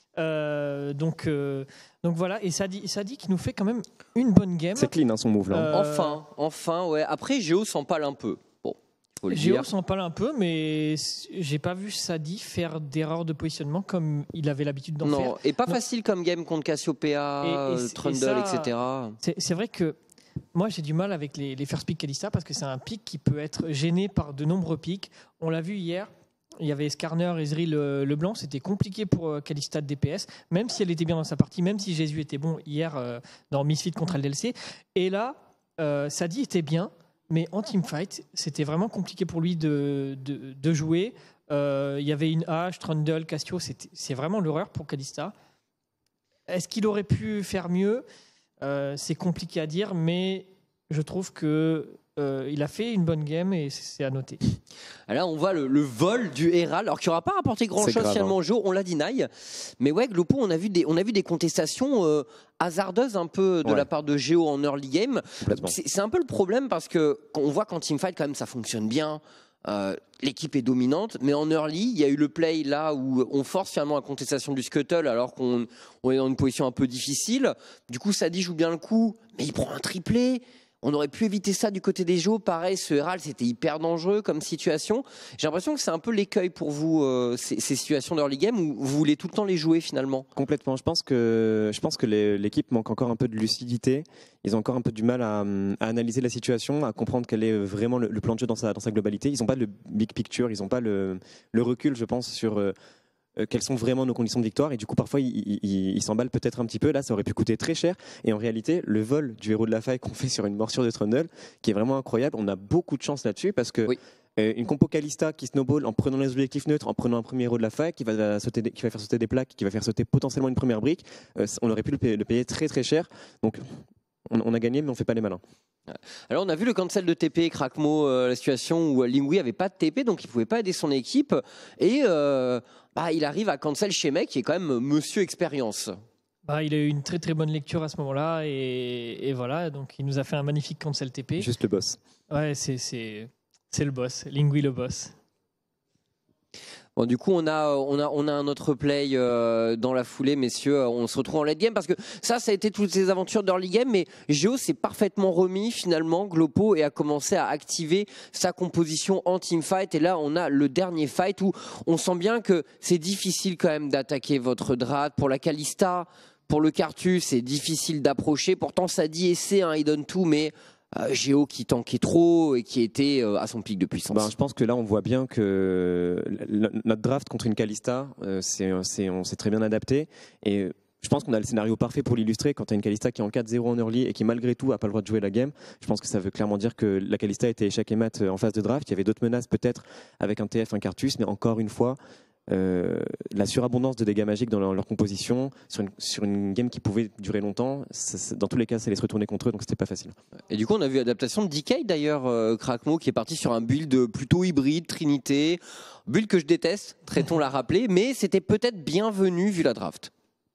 Donc voilà, et ça dit qu'il nous fait quand même une bonne game. C'est clean hein, son move là. Enfin, ouais. Après, Géo s'empale un peu. Géo s'empale un peu, mais j'ai pas vu Sadi faire d'erreurs de positionnement comme il avait l'habitude d'en faire. Non, et pas facile comme game contre Cassiopeia, Trundle, etc. C'est vrai que moi j'ai du mal avec les first pick Kalista parce que c'est un pick qui peut être gêné par de nombreux picks. On l'a vu hier. Il y avait Skarner, Ezreal, Leblanc. C'était compliqué pour Kalista de DPS, même si elle était bien dans sa partie, même si Jésus était bon hier dans Misfit contre LDLC. Et là, Sadi était bien. Mais en teamfight, c'était vraiment compliqué pour lui de jouer. Il y avait une hache, Trundle, Castio, c'est vraiment l'horreur pour Kalista. Est-ce qu'il aurait pu faire mieux? C'est compliqué à dire, mais je trouve que il a fait une bonne game et c'est à noter. Là, on voit le vol du Herald, alors qu'il n'aura pas rapporté grand-chose finalement au jeu, on l'a deny. Mais ouais, Glopo, on a vu des contestations hasardeuses un peu de la part de Géo en early game. C'est un peu le problème parce que on voit qu'en teamfight, quand même, ça fonctionne bien. L'équipe est dominante, mais en early, il y a eu le play là où on force finalement la contestation du scuttle alors qu'on est dans une position un peu difficile. Du coup, Sadi joue bien le coup, mais il prend un triplé. On aurait pu éviter ça du côté des Géos. Pareil, ce Herald, c'était hyper dangereux comme situation. J'ai l'impression que c'est un peu l'écueil pour vous, ces situations d'early game, où vous voulez tout le temps les jouer finalement. Complètement. Je pense que l'équipe manque encore un peu de lucidité. Ils ont encore un peu du mal à analyser la situation, à comprendre quel est vraiment le plan de jeu dans sa globalité. Ils n'ont pas le big picture, ils n'ont pas le recul, je pense, sur quelles sont vraiment nos conditions de victoire, et du coup parfois ils s'emballent peut-être un petit peu. Là, ça aurait pu coûter très cher, et en réalité le vol du héros de la faille qu'on fait sur une morsure de Trundle qui est vraiment incroyable, on a beaucoup de chance là-dessus parce que une compo Kalista qui snowball en prenant les objectifs neutres, en prenant un premier héros de la faille qui va faire sauter des plaques, qui va faire sauter potentiellement une première brique, on aurait pu le payer très très cher. Donc on a gagné, mais on fait pas les malins. Alors on a vu le cancel de TP et Krakmo, la situation où Lingui avait pas de TP, donc il pouvait pas aider son équipe, et il arrive à cancel chez Mec qui est quand même monsieur expérience. Il a eu une très très bonne lecture à ce moment-là, et voilà, donc il nous a fait un magnifique cancel TP. Juste le boss. Ouais, c'est le boss, Lingui le boss. Bon, du coup, on a un autre play dans la foulée, messieurs. On se retrouve en late game parce que ça a été toutes ces aventures d'early game, mais Géo s'est parfaitement remis finalement, Glopo, et a commencé à activer sa composition en teamfight. Et là, on a le dernier fight où on sent bien que c'est difficile quand même d'attaquer votre Drat. Pour la Kalista, pour le Cartus, c'est difficile d'approcher. Pourtant, Sadi essaie, il donne tout, mais Géo qui tankait trop et qui était à son pic de puissance. Je pense que là on voit bien que notre draft contre une Kalista, on s'est très bien adapté, et je pense qu'on a le scénario parfait pour l'illustrer. Quand tu as une Kalista qui est en 4-0 en early et qui malgré tout n'a pas le droit de jouer la game, je pense que ça veut clairement dire que la Kalista était échec et mat en phase de draft. Il y avait d'autres menaces peut-être avec un TF, un Cartus, mais encore une fois la surabondance de dégâts magiques dans leur composition sur une game qui pouvait durer longtemps, dans tous les cas ça allait se retourner contre eux, donc c'était pas facile. Et du coup on a vu l'adaptation de DK d'ailleurs, Krakmo qui est parti sur un build plutôt hybride, Trinité, build que je déteste, Tréton l'a rappelé, mais c'était peut-être bienvenu vu la draft.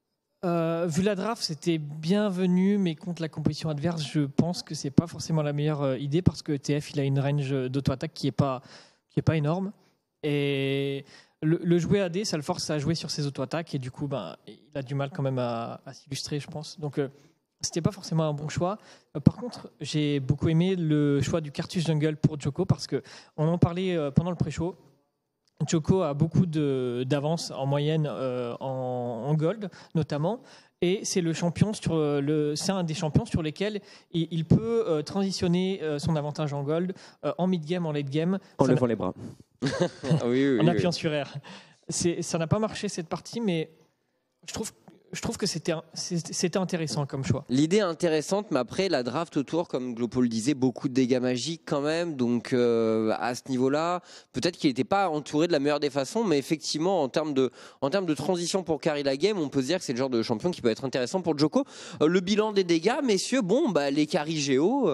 Vu la draft, c'était bienvenu, mais contre la composition adverse, je pense que c'est pas forcément la meilleure idée, parce que TF il a une range d'auto-attaque qui est pas énorme, et le jouer AD, ça le force à jouer sur ses auto-attaques, et du coup, il a du mal quand même à s'illustrer, je pense. Donc, c'était pas forcément un bon choix. Par contre, j'ai beaucoup aimé le choix du Cartus Jungle pour Djoko, parce qu'on en parlait pendant le pré-show. Djoko a beaucoup d'avance en moyenne en gold, notamment. Et c'est c'est un des champions sur lesquels il peut transitionner son avantage en gold en mid-game, en late-game. En levant les bras. En appuyant sur R. Ça n'a pas marché cette partie, mais je trouve que c'était intéressant comme choix. L'idée est intéressante, mais après la draft autour, comme Glopo le disait, beaucoup de dégâts magiques quand même, donc à ce niveau-là, peut-être qu'il n'était pas entouré de la meilleure des façons, mais effectivement en termes de transition pour carry la game, on peut se dire que c'est le genre de champion qui peut être intéressant pour Djoko. Le bilan des dégâts, messieurs, les carry Géo...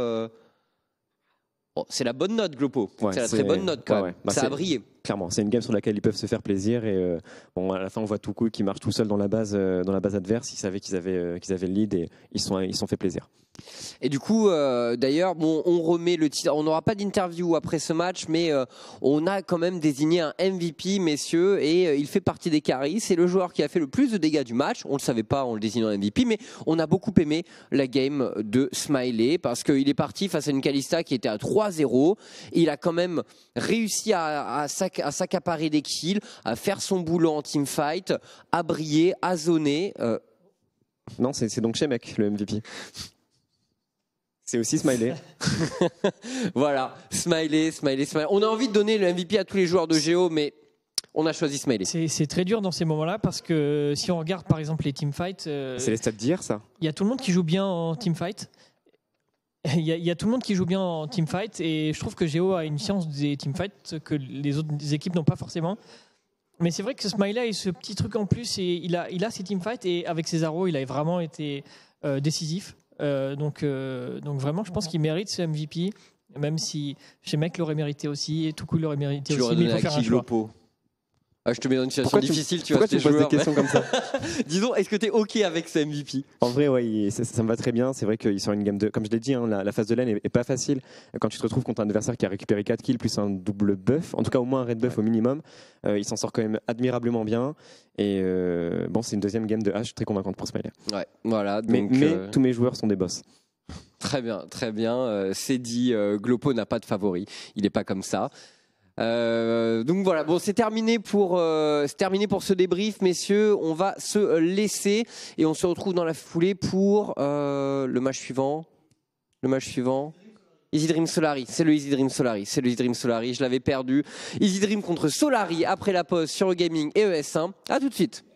c'est la bonne note, Glopo. C'est la très bonne note quand même. Ça a brillé. Clairement, c'est une game sur laquelle ils peuvent se faire plaisir, et à la fin on voit Tuku qui marche tout seul dans la base adverse. Ils savaient qu'ils avaient le lead et ils sont fait plaisir. Et du coup, d'ailleurs, on remet le titre. On n'aura pas d'interview après ce match, mais on a quand même désigné un MVP, messieurs, et il fait partie des carries. C'est le joueur qui a fait le plus de dégâts du match. On le savait pas, on le désigne en MVP, mais on a beaucoup aimé la game de Smiley parce qu'il est parti face à une Kalista qui était à 3-0. Il a quand même réussi à s'accaparer des kills, à faire son boulot en teamfight, à briller, à zoner. Non, c'est donc Shemek le MVP. C'est aussi Smiley. Voilà, Smiley. On a envie de donner le MVP à tous les joueurs de Géo, mais on a choisi Smiley. C'est très dur dans ces moments-là, parce que si on regarde par exemple les teamfights... c'est les stats d'hier, ça. Il y a tout le monde qui joue bien en teamfight. il y a tout le monde qui joue bien en teamfight et je trouve que Géo a une science des teamfights que les autres équipes n'ont pas forcément. Mais c'est vrai que ce Smiley a eu ce petit truc en plus et il a ses teamfights et avec ses arrows, il a vraiment été décisif. Donc vraiment, je pense qu'il mérite ce MVP, même si chez Mec l'aurait mérité aussi et Toukou l'aurait mérité Tu aussi. l'aurais Mais il donné faut à faire un qui, choix. Glopo? Ah, je te mets dans une situation Pourquoi tu- difficile, tu pourquoi vois. tu me poses des questions comme ça? Disons, est-ce que tu es OK avec ce MVP? En vrai, ouais, ça me va très bien. C'est vrai qu'il sort une game de. Comme je l'ai dit, hein, la phase de lane est pas facile. Quand tu te retrouves contre un adversaire qui a récupéré 4 kills plus un double buff, en tout cas au moins un red buff au minimum, il s'en sort quand même admirablement bien. Et bon, c'est une deuxième game de H très convaincante pour Smiley. Ouais, voilà. Mais, Donc, tous mes joueurs sont des boss. Très bien, très bien. C'est dit, Glopo n'a pas de favori. Il n'est pas comme ça. Donc voilà, bon, c'est terminé pour ce débrief, messieurs. On va se laisser et on se retrouve dans la foulée pour le match suivant. Easy Dream Solari, c'est le Easy Dream Solari, je l'avais perdu. Easy Dream contre Solari après la pause sur Gaming et ES1. À tout de suite.